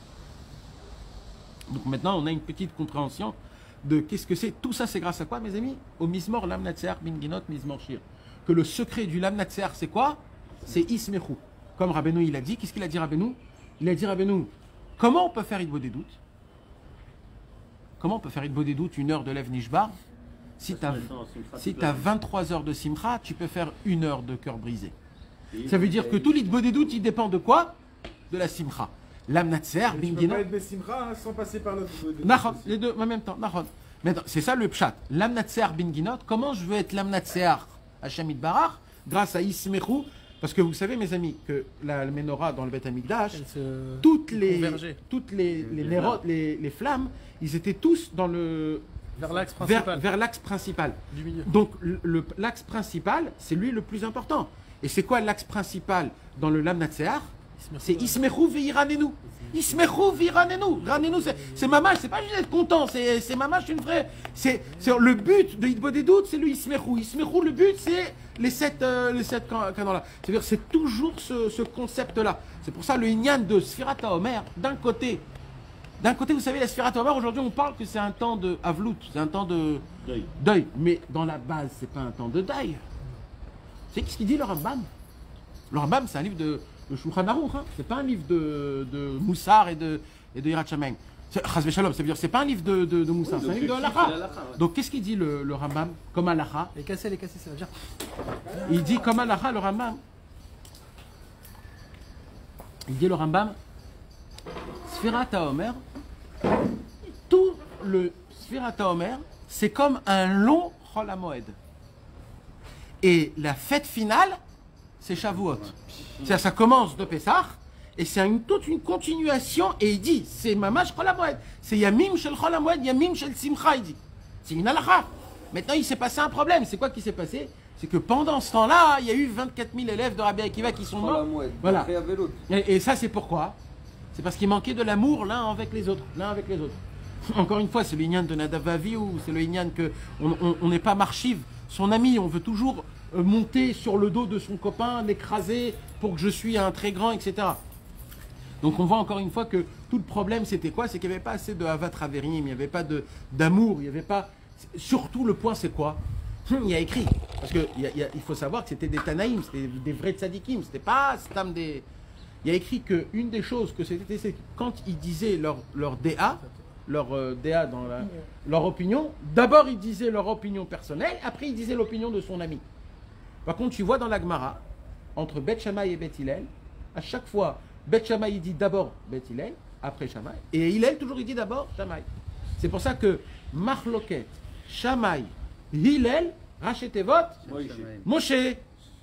S1: Donc maintenant, on a une petite compréhension de qu'est-ce que c'est. Tout ça, c'est grâce à quoi, mes amis? Au Mizmor Lam Natser, Binginot, Mizmor Shir. Que le secret du Lam Natser, c'est quoi? C'est Ismechu. Comme Rabbeinu, il a dit. Qu'est-ce qu'il a dit, Rabbeinu? Il a dit, Rabbeinu, comment on peut faire Idbo des doutes? Comment on peut faire Idbo des doutes une heure de lève Nishbar? Si
S3: Ça
S1: tu as
S3: se met en simcha
S1: si
S3: toute la
S1: t'as
S3: journée.
S1: vingt-trois heures de simcha, tu peux faire une heure de cœur brisé.
S3: Et
S1: Ça veut dire que
S3: et-
S1: tout l'idbo des doutes, il dépend de quoi? De la simcha. L'amnatser,
S4: Mais tu peux
S1: bingino.
S4: pas être Bessimra hein, sans passer par l'autre.
S1: Nahon, les deux en même temps. Nahon. Maintenant, c'est ça le pshat. L'amnatser binginot. Comment je veux être l'amnatser Hachem Barach grâce à Ismechu? Parce que vous savez, mes amis, que la, la menorah dans le Beth Amikdash,
S5: Elle se-
S1: toutes les,
S5: convergeait
S1: toutes les, les,
S3: Les
S1: nérotes, les, les flammes, ils étaient tous dans le
S5: vers l'axe
S1: vers,
S5: principal
S1: vers l'axe principal.
S5: du milieu.
S1: Donc le- le- l'axe principal, c'est lui le plus important. Et c'est quoi l'axe principal dans le Lam Natseach? C'est Ismechu ve'iranenu. Ismechu ve'iranenu. Ranenu, c'est c'est mamash, c'est pas juste être content, c'est c'est mamash une vraie. C'est c'est le but de Hitbo des doutes, c'est le Ismechu. Ismechu, le but, c'est les sept, euh, les sept can- canons-là. C'est-à-dire, c'est toujours ce, ce concept-là. C'est pour ça le Inyan de Sfirat HaOmer, d'un côté. D'un côté, vous savez, la Sfirat HaOmer, aujourd'hui, on parle que c'est un temps de Avlout, c'est un temps de
S3: Deuil.
S1: deuil. Mais dans la base, c'est pas un temps de deuil. C'est ce qu'il dit le Rambam. Le Rambam, c'est un livre de, de Shulchan Aruch, hein. C'est pas un livre de, de Moussar et de, et de Yirat Shamayim. C'est Chas v'Shalom, ça veut dire c'est pas un livre de, de, de Moussar,
S3: Oui,
S1: c'est un
S3: donc
S1: livre de
S3: c'est
S1: Halacha.
S3: l'Halacha, ouais.
S1: Donc qu'est-ce qu'il dit le, le Rambam comme Halacha?
S5: Les casser, les casser, ça veut dire.
S1: Il dit comme Halacha le Rambam. Il dit le Rambam, Sfirat HaOmer, tout le Sfirat HaOmer, c'est comme un long Chol HaMoed. Et la fête finale, c'est Shavuot. Ça, ça commence de Pessah, et c'est une, toute une continuation, et il dit, c'est Mamash Chol HaMoed. C'est Yamim Shel Chol HaMoed, Yamim Shel Simcha, il dit. C'est une halakha. Maintenant, il s'est passé un problème. C'est quoi qui s'est passé? C'est que pendant ce temps-là, il y a eu vingt-quatre mille élèves de Rabbi Akiva qui sont morts. Voilà.
S3: Après, il y avait l'autre.
S1: Et, et ça, c'est pourquoi? C'est parce qu'il manquait de l'amour l'un avec les autres. L'un avec les autres. Encore une fois, c'est le Inyan de Nadav Avi ou c'est le Inyan que on on- on n'est pas marchive. Son ami, on veut toujours euh, monter sur le dos de son copain, l'écraser pour que je suis un très grand, et cetera. Donc on voit encore une fois que tout le problème, c'était quoi? C'est qu'il n'y avait pas assez de Havat Raverim, il n'y avait pas de- d'amour, il n'y avait pas... Surtout, le point, c'est quoi? Hum, Il y a écrit. Parce qu'il y a- il y a- il faut savoir que c'était des Tanaïm, c'était des vrais tzadikim, c'était pas Stam des... Il y a écrit qu'une des choses que c'était, c'est que quand ils disaient leur, leur D A, leur euh, D A dans la, leur opinion, d'abord ils disaient leur opinion personnelle, après ils disaient l'opinion de son ami. Par contre, tu vois dans la Gemara, entre Beth Shammai et Beth Hillel, à chaque fois, Beth Shammai il dit d'abord Beth Hillel, après Shammai, et Hillel toujours il dit d'abord Shammai. C'est pour ça que Marloket, Shammai, Hillel, Rachetevot,
S3: Moïse.
S1: Moshe,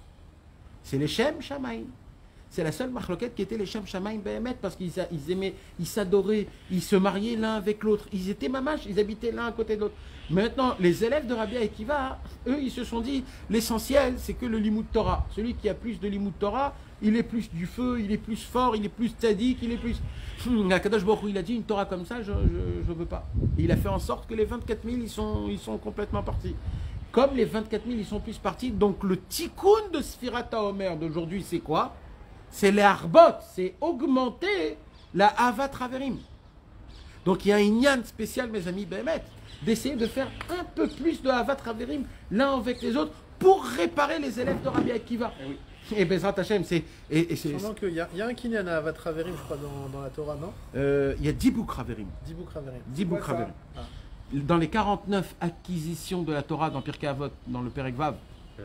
S1: c'est les Shem Shammai. C'est la seule marloquette qui était les Shem Shammai Behemet parce qu'ils a- ils aimaient, ils s'adoraient, ils se mariaient l'un avec l'autre. Ils étaient mamash, ils habitaient l'un à côté de l'autre. Maintenant, les élèves de Rabbi Akiva, eux, ils se sont dit l'essentiel, c'est que le Limoud Torah. Celui qui a plus de Limoud Torah, il est plus du feu, il est plus fort, il est plus tzaddik, il est plus. Hum, Akadosh Baruch Hu, il a dit une Torah comme ça, je ne veux pas. Et il a fait en sorte que les vingt-quatre mille, ils sont, ils sont complètement partis. Comme les vingt-quatre mille, ils sont plus partis, donc le tikkun de Sfirat HaOmer d'aujourd'hui, c'est quoi? C'est les arbot, c'est augmenter la Havat Raverim. Donc il y a un Inyan spécial, mes amis Behemet, d'essayer de faire un peu plus de Havat Raverim l'un avec les autres pour réparer les élèves de Rabbi Akiva.
S3: Eh oui.
S1: Et Bezrat Hashem, c'est. Et, et c'est-
S5: Pendant qu'il y, a- il y a un Kinyan à Avat Raverim, je crois, dans, dans la Torah, non
S1: euh, il y a dix boucs Raverim.
S5: Dibouk Raverim.
S1: dix boucs
S4: quoi ça
S1: Raverim.
S5: Ah.
S1: Dans les quarante-neuf acquisitions de la Torah dans Pirkei Avot, dans le Perek Vav,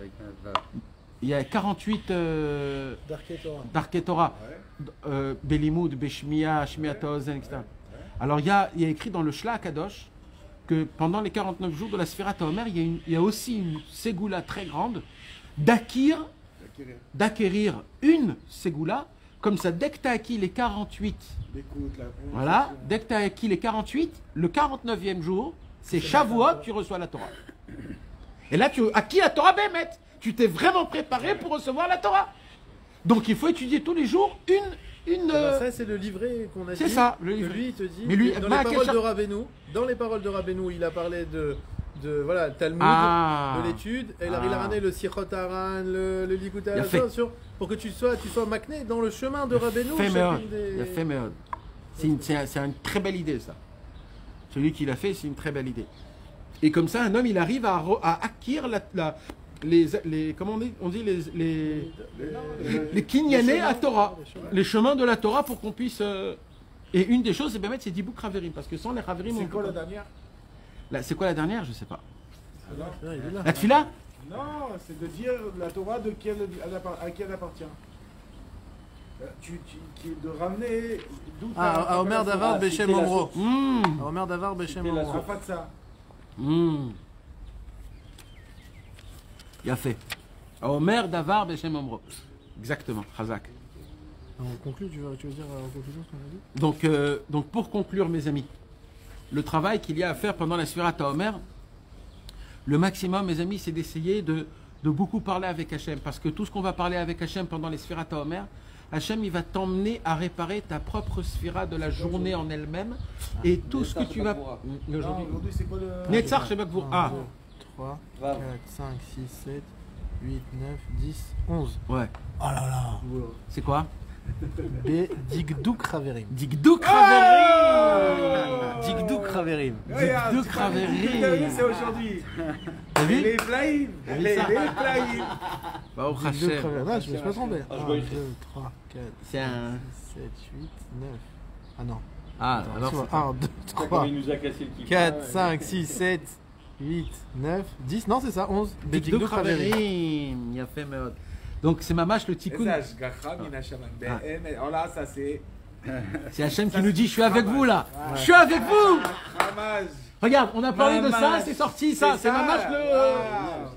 S1: il y a quarante-huit euh,
S5: Darkei Torah.
S1: Darkei Torah.
S4: Ouais.
S1: euh, Belimoud, Beshmia, Shmia Taozen, et cetera. Alors il y a, il y a écrit dans le Shla Kadosh que pendant les quarante-neuf jours de la Sfirat HaOmer, il y a, une- il y a aussi une ségoula très grande d'acquérir, d'acquérir une ségoula. Comme ça, dès que tu as acquis les quarante-huit,
S4: L'écoute, la
S1: voilà, dès que tu as acquis les quarante-huit, le quarante-neuvième jour, c'est Shavuot, tu reçois la Torah. Et là, tu as acquis la Torah Bémet. Tu t'es vraiment préparé pour recevoir la Torah. Donc il faut étudier tous les jours une... une
S5: Eh ben,
S1: euh,
S5: ça, c'est le livret qu'on a dit.
S1: c'est ça, le
S5: que
S1: livret.
S5: lui, il te dit.
S1: Mais lui,
S5: dans
S1: ma
S5: les paroles
S1: question-
S5: de Rabbeinu, dans les paroles de Rabbeinu, il a parlé de, de voilà, Talmud,
S1: Ah.
S5: de l'étude. Et alors, il a
S1: Ah.
S5: ramené le Sichot Haran, le, le Likutei
S1: Il a fait.
S5: Halachot, sur pour que tu sois, tu sois makné dans le chemin de Rabbeinu.
S1: fait Meod.
S5: chacune des-
S1: Il a fait Meod. C'est une, c'est un- c'est une très belle idée, ça. Celui qui l'a fait, c'est une très belle idée. Et comme ça, un homme, il arrive à, re- à acquérir la, la- les, les, comment on dit, on dit les, les, les, les kinyanés à Torah,
S5: les chemins.
S1: les chemins de la Torah pour qu'on puisse. euh, Et une des choses, c'est bien mettre, c'est Dibouk Raverim, parce que sans les Raverim, on
S4: C'est
S1: peut
S4: quoi
S1: pas.
S4: la dernière
S1: Là, c'est quoi la dernière? Je sais pas.
S4: Non,
S5: C'est vrai, il est là.
S1: La tfila?
S4: non, c'est de dire la Torah de qui elle, elle appart- à qui elle appartient. Euh, Tu, tu, qui- de ramener d'où
S5: Ah,
S4: t'as-
S5: à Omer
S4: t'as-
S5: Davar
S3: Ah,
S5: Bechem
S3: c'était la
S5: Omro.
S3: source.
S1: Mmh.
S5: À Omer Davar Bechem
S3: C'était la
S5: Omro.
S4: Ah, pas de ça.
S1: Mmh. Il a fait. Omer Davar Beshem Omro. Exactement, Khazak.
S5: On conclut, tu veux, tu veux dire euh, en conclusion ce qu'on a dit?
S1: Donc, euh, donc pour conclure, mes amis, le travail qu'il y a à faire pendant la Sfirat HaOmer, le maximum, mes amis, c'est d'essayer de, de beaucoup parler avec Hachem. Parce que tout ce qu'on va parler avec Hachem pendant les Sfirat HaOmer, Hachem, il va t'emmener à réparer ta propre Sphira de la journée en elle-même. Et tout ce que
S3: Netzar
S1: tu vas...
S3: Shebakvoura.
S4: Non,
S1: Aujourd'hui.
S4: aujourd'hui, c'est quoi le.
S1: Netzar Shebakvoura. Ah,
S5: trois,
S3: Vav.
S5: quatre, cinq, six, sept, huit, neuf, dix, onze.
S1: ouais.
S5: Oh là là.
S1: C'est quoi?
S5: B. Digdouk Raverim.
S1: Digdouk Raverim. Digdouk Raverim.
S4: Regarde,
S1: Digdouk
S4: tu parles de qui t'as vu,
S1: Raverim.
S4: c'est aujourd'hui.
S1: T'as vu?
S4: Les Plaïm.
S1: vu
S4: Les
S1: ça
S4: Plaïm.
S1: Baruch
S5: Digdouk
S1: Hashem.
S5: Raverim. Non, je me suis pas trompé.
S3: Ah, je
S5: un,
S3: vois
S5: deux,
S3: écrit.
S5: trois, quatre,
S1: C'est un...
S5: sept, huit, neuf. Ah non.
S1: Ah,
S5: Attends,
S1: alors
S5: soit
S1: c'est-
S5: un, deux,
S3: Comme
S5: trois,
S3: il nous a cassé le kiff.
S5: quatre, cinq, six, sept, huit, neuf, dix. Non, c'est ça, onze. B.
S1: Digdouk
S5: Digdouk Raverim.
S1: Raverim. Il a fait meod. Donc c'est mamash le tikkun.
S4: Ça, je gachra, mina shaman. Ben, eh, mais, oh là, ça c'est.
S1: C'est Hachem
S4: Ça,
S1: qui nous
S4: c'est
S1: dit je suis avec
S4: ramage.
S1: vous là.
S4: Ouais.
S1: Je suis avec vous.
S4: Ramage.
S1: Regarde, on a parlé de ça,
S4: Mamash.
S1: c'est sorti ça. C'est mamash le.
S4: Ah.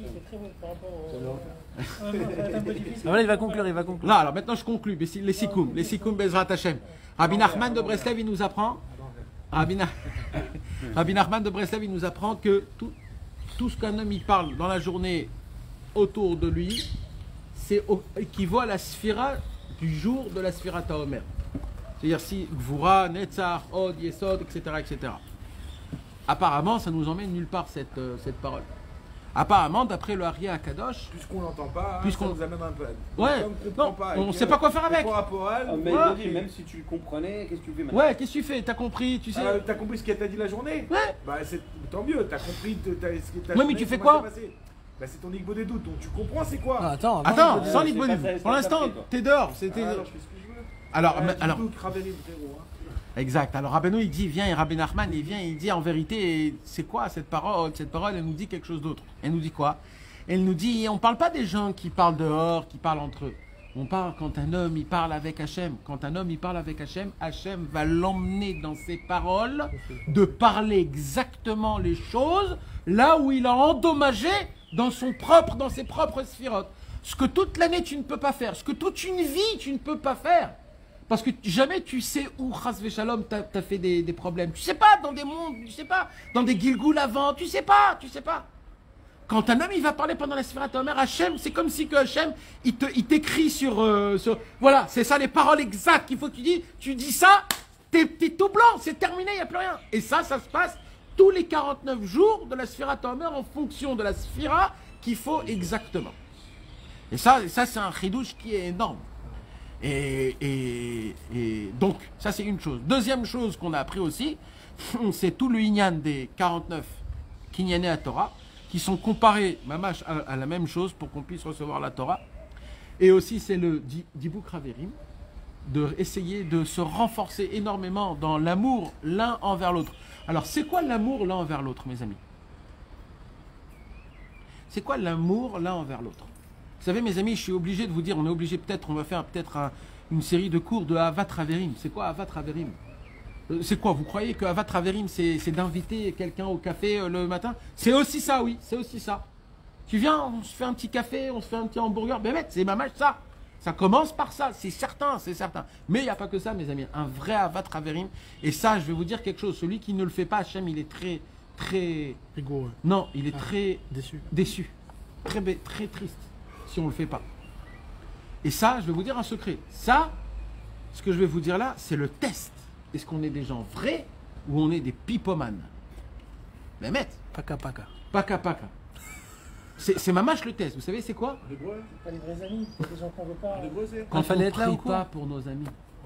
S5: Ah, voilà, il va conclure, il va conclure.
S1: Non, alors maintenant je conclus. Mais si- Les sikoum, les sikoum Bezrat Hachem. Rabbi Nachman de Breslev, il nous apprend. Rabbi, Na- Rabbi Nachman de Breslev, il nous apprend que tout, tout ce qu'un homme il parle dans la journée autour de lui, c'est au- équivaut à la sphira du jour de la sphira Taomer. C'est-à-dire si Gvura, Netzar, Od, Yesod, et cetera, et cetera. Apparemment, ça nous emmène nulle part cette, euh, cette parole. Apparemment, d'après le Hari Akadosh,
S4: Puisqu'on l'entend pas,
S1: Puisqu'on-
S4: ça nous amène un peu.
S1: Ouais.
S4: Comme on comprend
S1: Non,
S4: pas,
S1: on
S4: et
S1: sait
S4: que-
S1: pas quoi faire avec.
S4: le corporal,
S3: Ah, mais
S1: Ouais.
S3: il dit, même si tu le comprenais, qu'est-ce que tu fais maintenant?
S1: ouais, qu'est-ce que tu fais? T'as compris, tu sais.
S4: Ah, t'as compris ce qu'elle t'a dit la journée?
S1: Ouais.
S4: Bah, c'est tant mieux, t'as compris de- t'as- ce que t'as
S1: Ouais, mais tu fais
S4: comment
S1: quoi?
S4: c'est passé. Bah, c'est ton Igbo des doutes, donc tu comprends c'est quoi?
S5: Ah, attends,
S1: Attends,
S5: avant,
S1: sans
S3: c'est
S1: Ligue
S3: pas
S1: Bonne.
S3: ça, c'est
S1: Pour
S3: pas
S1: l'instant,
S3: ça, toi.
S1: t'es dehors.
S4: Ah,
S1: C'était.
S4: alors je fais ce que je veux.
S1: Alors,
S4: Ah,
S1: mais-
S4: du
S1: alors,
S4: coup, Raverim, frérot, hein.
S1: exact. Alors Rabbeinu il dit, viens, et Rabbi Nachman il vient, il dit en vérité, c'est quoi cette parole? Cette parole, elle nous dit quelque chose d'autre. Elle nous dit quoi? Elle nous dit, on parle pas des gens qui parlent dehors, qui parlent entre eux. On parle quand un homme il parle avec Hachem. Quand un homme il parle avec Hachem, Hachem va l'emmener dans ses paroles de parler exactement les choses là où il a endommagé dans son propre, dans ses propres sphirotes. Ce que toute l'année tu ne peux pas faire, ce que toute une vie tu ne peux pas faire. Parce que jamais tu sais où, Chas Shalom, t'as as fait des, des problèmes. Tu sais pas, dans des mondes, tu sais pas, dans des Gilgoul avant, tu sais pas, tu sais pas. Quand un homme il va parler pendant la Sfirat HaOmer, Hachem, c'est comme si que Hachem, il te, il t'écrit sur, euh, sur, voilà, c'est ça les paroles exactes qu'il faut que tu dis. Tu dis ça, t'es, t'es tout blanc, c'est terminé, il n'y a plus rien. Et ça, ça se passe tous les quarante-neuf jours de la Sfirat HaOmer en fonction de la Sphira qu'il faut exactement. Et ça, ça c'est un chidouche qui est énorme. Et, et, et donc, ça c'est une chose. Deuxième chose qu'on a appris aussi, c'est tout le Inyan des quarante-neuf Kinyané à Torah, qui sont comparés mamash, à, à la même chose pour qu'on puisse recevoir la Torah. Et aussi c'est le di- Dibuk Raverim, de essayer de se renforcer énormément dans l'amour l'un envers l'autre. Alors c'est quoi l'amour l'un envers l'autre, mes amis? C'est quoi l'amour l'un envers l'autre? Vous savez, mes amis, je suis obligé de vous dire, on est obligé peut-être, on va faire peut-être un- une série de cours de Avat Raverim. C'est quoi Avat Raverim? Euh, C'est quoi? Vous croyez que Avat Raverim, c'est c'est d'inviter quelqu'un au café euh, le matin? C'est aussi ça, oui, c'est aussi ça. Tu viens, on se fait un petit café, on se fait un petit hamburger. Ben, mec, c'est mamage ça. Ça commence par ça, c'est certain, c'est certain. Mais il n'y a pas que ça, mes amis. Un vrai Avat Raverim. Et ça, je vais vous dire quelque chose. Celui qui ne le fait pas, Hachem, il est très, très.
S5: Rigoureux.
S1: Non, il est
S5: Ah.
S1: très
S5: Déçu.
S1: déçu. Très, bé- très triste si on ne le fait pas. Et ça, je vais vous dire un secret. Ça, ce que je vais vous dire là, c'est le test. Est-ce qu'on est des gens vrais ou on est des pipomanes? Mais mec,
S5: Paka paka.
S1: paka paka. C'est c'est mamache le test. Vous savez, c'est quoi?
S4: L'hébreu,
S6: Pas les vrais amis, c'est des gens qu'on veut pas.
S4: l'hébreu, c'est.
S1: Quand
S5: fallait
S1: on
S5: être là
S1: prie
S5: ou quoi
S1: pas pour nos amis.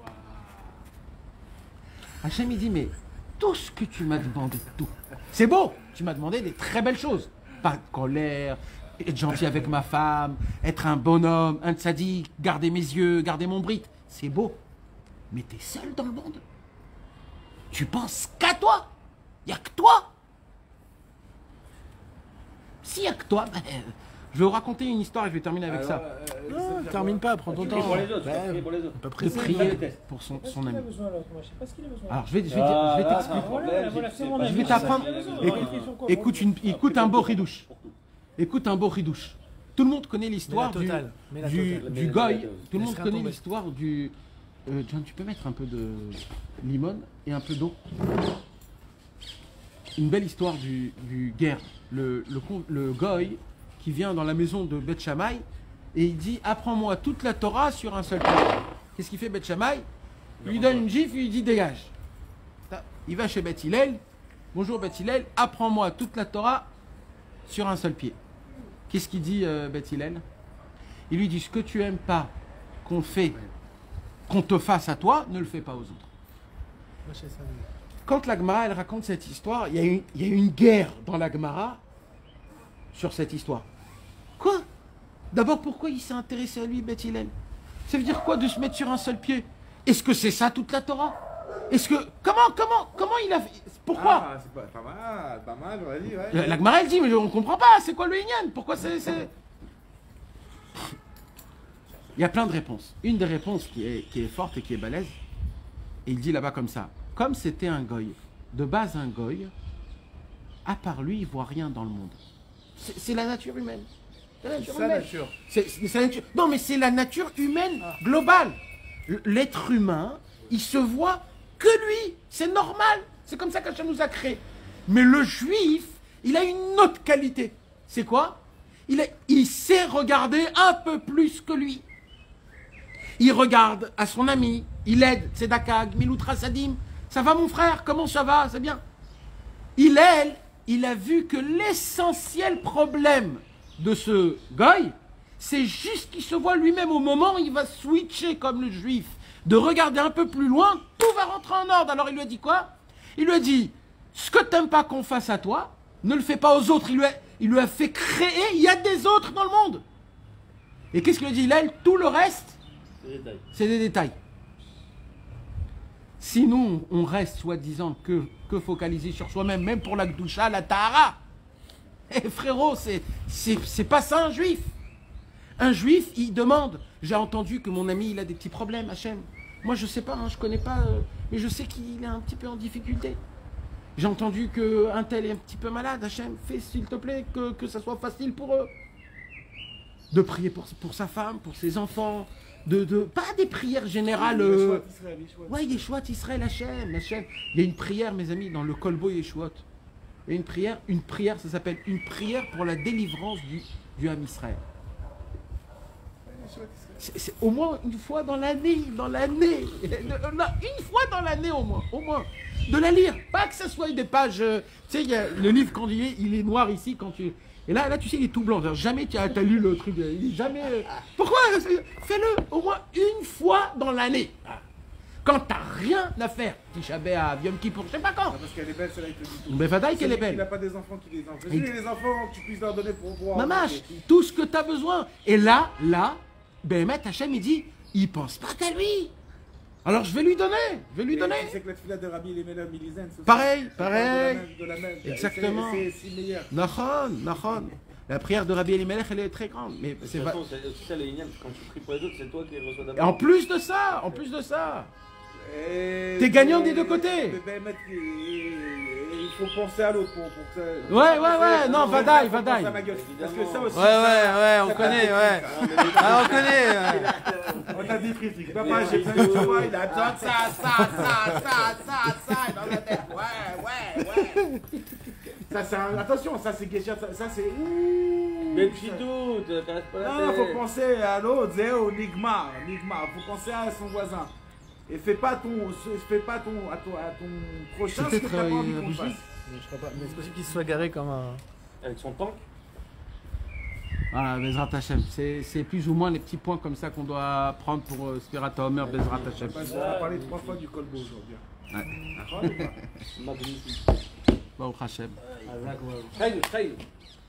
S1: Hachem, il dit, mais tout ce que tu m'as demandé, tout. C'est beau. Tu m'as demandé des très belles choses. Pas de colère, être gentil avec ma femme, être un bonhomme, un tzaddik, garder mes yeux, garder mon brite. C'est beau. Mais t'es seul dans le monde. Tu penses qu'à toi. Il n'y a que toi. s'il n'y a que toi, bah, euh, je vais vous raconter une histoire et je vais terminer avec
S4: Alors,
S1: ça.
S4: euh, ça
S5: Non,
S4: veut dire
S5: termine
S4: quoi
S5: pas, prends ton
S3: Tu
S5: temps.
S3: pries pour les autres, tu
S5: Bah,
S3: pries pour les autres.
S5: pas
S1: De
S5: pressé.
S1: prier
S3: prier
S1: pour son,
S6: Qu'est-ce
S1: son
S6: qu'il a
S1: ami.
S6: besoin l'autre? Moi, je sais pas ce qu'il a besoin.
S1: Alors, je vais, je vais,
S3: Ah,
S1: je vais
S3: là,
S1: t'expliquer.
S3: c'est un
S6: Voilà,
S3: problème,
S6: voilà,
S3: je
S6: c'est
S3: sais
S6: mon
S3: pas.
S6: avis.
S1: Je vais t'apprendre.
S6: Écoute,
S1: Écoute, écoute, une, écoute un beau ridouche. Écoute un beau ridouche. Tout le monde connaît l'histoire
S5: Mais la
S1: du,
S5: totale, mais la
S1: du,
S5: totale.
S1: du
S3: Mais la
S1: goy.
S3: totale.
S1: Tout le monde
S5: Laisse-la
S1: connaît
S5: tomber.
S1: l'histoire du... Euh, John, tu peux mettre un peu de limone et un peu d'eau. Une belle histoire du, du guerre. Le, le, con- le goy qui vient dans la maison de Beth Shammai et il dit apprends-moi toute la Torah sur un seul pied. Qu'est-ce qu'il fait Beth Shammai? Il lui donne une gifle, il lui dit dégage. Il va chez Beth Hillel. Bonjour Beth Hillel, apprends-moi toute la Torah sur un seul pied. Qu'est-ce qu'il dit euh, Beth Hillel? Il lui dit ce que tu aimes pas qu'on fait, qu'on te fasse à toi, ne le fais pas aux autres.
S5: Moi, je sais ça.
S1: Quand la Gemara, elle raconte cette histoire, il y a une, il y a une guerre dans la Gemara sur cette histoire. Quoi? D'abord, pourquoi il s'est intéressé à lui, Beth Hillel? Ça veut dire quoi de se mettre sur un seul pied? Est-ce que c'est ça toute la Torah? Est-ce que... Comment, comment, comment il a fait? Pourquoi?
S4: Ah, c'est pas, pas mal, pas mal, vas-y, ouais.
S1: La, la Gemara, elle dit, mais on comprend pas, c'est quoi le Inyan? Pourquoi c'est... c'est- Il y a plein de réponses. Une des réponses qui est, qui est forte et qui est balèze, et il dit là-bas comme ça, comme c'était un goy, de base un goy, à part lui, il voit rien dans le monde. C'est c'est la nature humaine. C'est la nature
S4: Sa
S1: humaine.
S4: nature.
S1: C'est- c'est- c'est la nature- Non, mais c'est la nature humaine globale. L- L'être humain, il se voit que lui. C'est normal. C'est comme ça qu'Hachem nous a créés. Mais le juif, il a une autre qualité. C'est quoi? il, est- il sait regarder un peu plus que lui. Il regarde à son ami, il aide, Tzedaka, Miloutra Sadim. Ça va mon frère? Comment ça va? C'est bien. Il, elle, il a vu que l'essentiel problème de ce goy, c'est juste qu'il se voit lui-même au moment où il va switcher comme le juif, de regarder un peu plus loin, tout va rentrer en ordre. Alors il lui a dit quoi? Il lui a dit, ce que t'aimes pas qu'on fasse à toi, ne le fais pas aux autres. Il lui a, il lui a fait créer, il y a des autres dans le monde. Et qu'est-ce qu'il lui a dit, Hillel? Tout le reste,
S3: C'est des détails.
S1: c'est des détails. Si nous, on reste soi-disant que, que focalisé sur soi-même, même pour la Gdoucha, la Tahara, eh frérot, c'est, c'est, c'est pas ça un juif. Un juif, il demande, j'ai entendu que mon ami, il a des petits problèmes, Hachem. Moi, je sais pas, hein, je connais pas, euh, mais je sais qu'il est un petit peu en difficulté. J'ai entendu qu'un tel est un petit peu malade, Hachem, fais s'il te plaît que, que ça soit facile pour eux. De prier pour, pour sa femme, pour ses enfants, de, de pas des prières générales.
S4: Les
S1: euh,
S4: choix d'Israël, les choix
S1: Ouais, Yeshuot Israël Hachem, Hachem. Il y a une prière, mes amis, dans le Kolbo Yeshuot. Il y a une prière, une prière, ça s'appelle une prière pour la délivrance du, du Ham Israël. C'est, c'est au moins une fois dans l'année, dans l'année. Non, une fois dans l'année au moins, au moins. De la lire, pas que ce soit des pages. euh, Tu sais, il y a le livre quand il est, il est noir ici quand tu. Et là, là, tu sais, il est tout blanc. C'est-à-dire, jamais tu as, t'as lu le truc. Il est jamais. euh, Pourquoi? Fais-le au moins une fois dans l'année. Quand t'as rien à faire. Tisha B'Av, Yom Kippour, je sais pas quand.
S4: Ah, parce qu'elle est belle, celle-là, il te dit tout.
S1: Mais Vadaï qu'elle est
S4: Celui qui n'a
S1: belle.
S4: pas des enfants qui les enfants.
S1: Et-
S4: J'ai les enfants, que tu puisses leur donner pour boire.
S1: Mamache, tout ce que tu as besoin. Et là, là, Béhémet, Hachem, il dit, il pense pas qu'à lui. Alors je vais lui donner, je vais lui
S4: Et
S1: donner.
S4: Tu sais que la tefila de Rabbi Elimelech Milizen, c'est
S1: Pareil,
S4: ça.
S1: pareil.
S4: De la même- de la même.
S1: Exactement.
S4: C'est c'est si meilleur.
S1: Nachon, Nachon. La prière de Rabbi Elimelech, elle est très grande. Mais
S3: De
S1: c'est
S3: toute
S1: va-
S3: façon, c'est aussi ça le Inyan, quand tu pries pour les autres, c'est toi qui les reçois
S1: Et
S3: d'abord.
S1: en plus de ça, en plus de ça.
S4: Et-
S1: T'es gagnant des
S4: et-
S1: deux côtés.
S4: mais ben, mettre- et- et- Il faut penser à l'autre pour, pour que ça.
S1: Ouais, ouais, ouais, non,
S4: faut
S1: Vadaï,
S4: penser
S1: Vadaï.
S4: à ma gueule. Parce que ça aussi.
S5: Ouais, ouais, ouais, on
S4: ça
S5: connaît,
S4: t'a
S5: ouais.
S4: décrit,
S3: Non, mais les-
S5: Ah, on connaît. ouais.
S4: On t'a dit critique. Papa, j'ai besoin de toi, il a besoin de ça, ça, ça, ça, ça, ça, dans la tête. Ouais, ouais, ouais. Ça, c'est un- attention, ça, c'est question. Ça, ça, c'est.
S3: Mais petit doute, te casse pas la
S4: Non,
S3: tête.
S4: faut penser à l'autre, Zéo, Nigma, Nigma. Faut penser à son voisin. Et fais pas ton, fais pas ton, à ton, à ton prochain ce que
S1: Peut-être,
S4: t'as pas
S1: euh,
S4: envie qu'on
S1: Brigitte.
S4: fasse.
S5: Mais je crois pas. Mais c'est possible qu'il se soit garé comme un.
S3: Avec son tank.
S1: Voilà, Bezrat Hachem. C'est, c'est plus ou moins les petits points comme ça qu'on doit prendre pour euh, Spirat Omer, Bezrat Hachem.
S4: Parce qu'on a parlé trois fois du colbo aujourd'hui.
S1: Ouais.
S4: D'accord ou pas?
S3: Magnifique.
S1: Baruch Hachem.
S3: Traîne, traîne.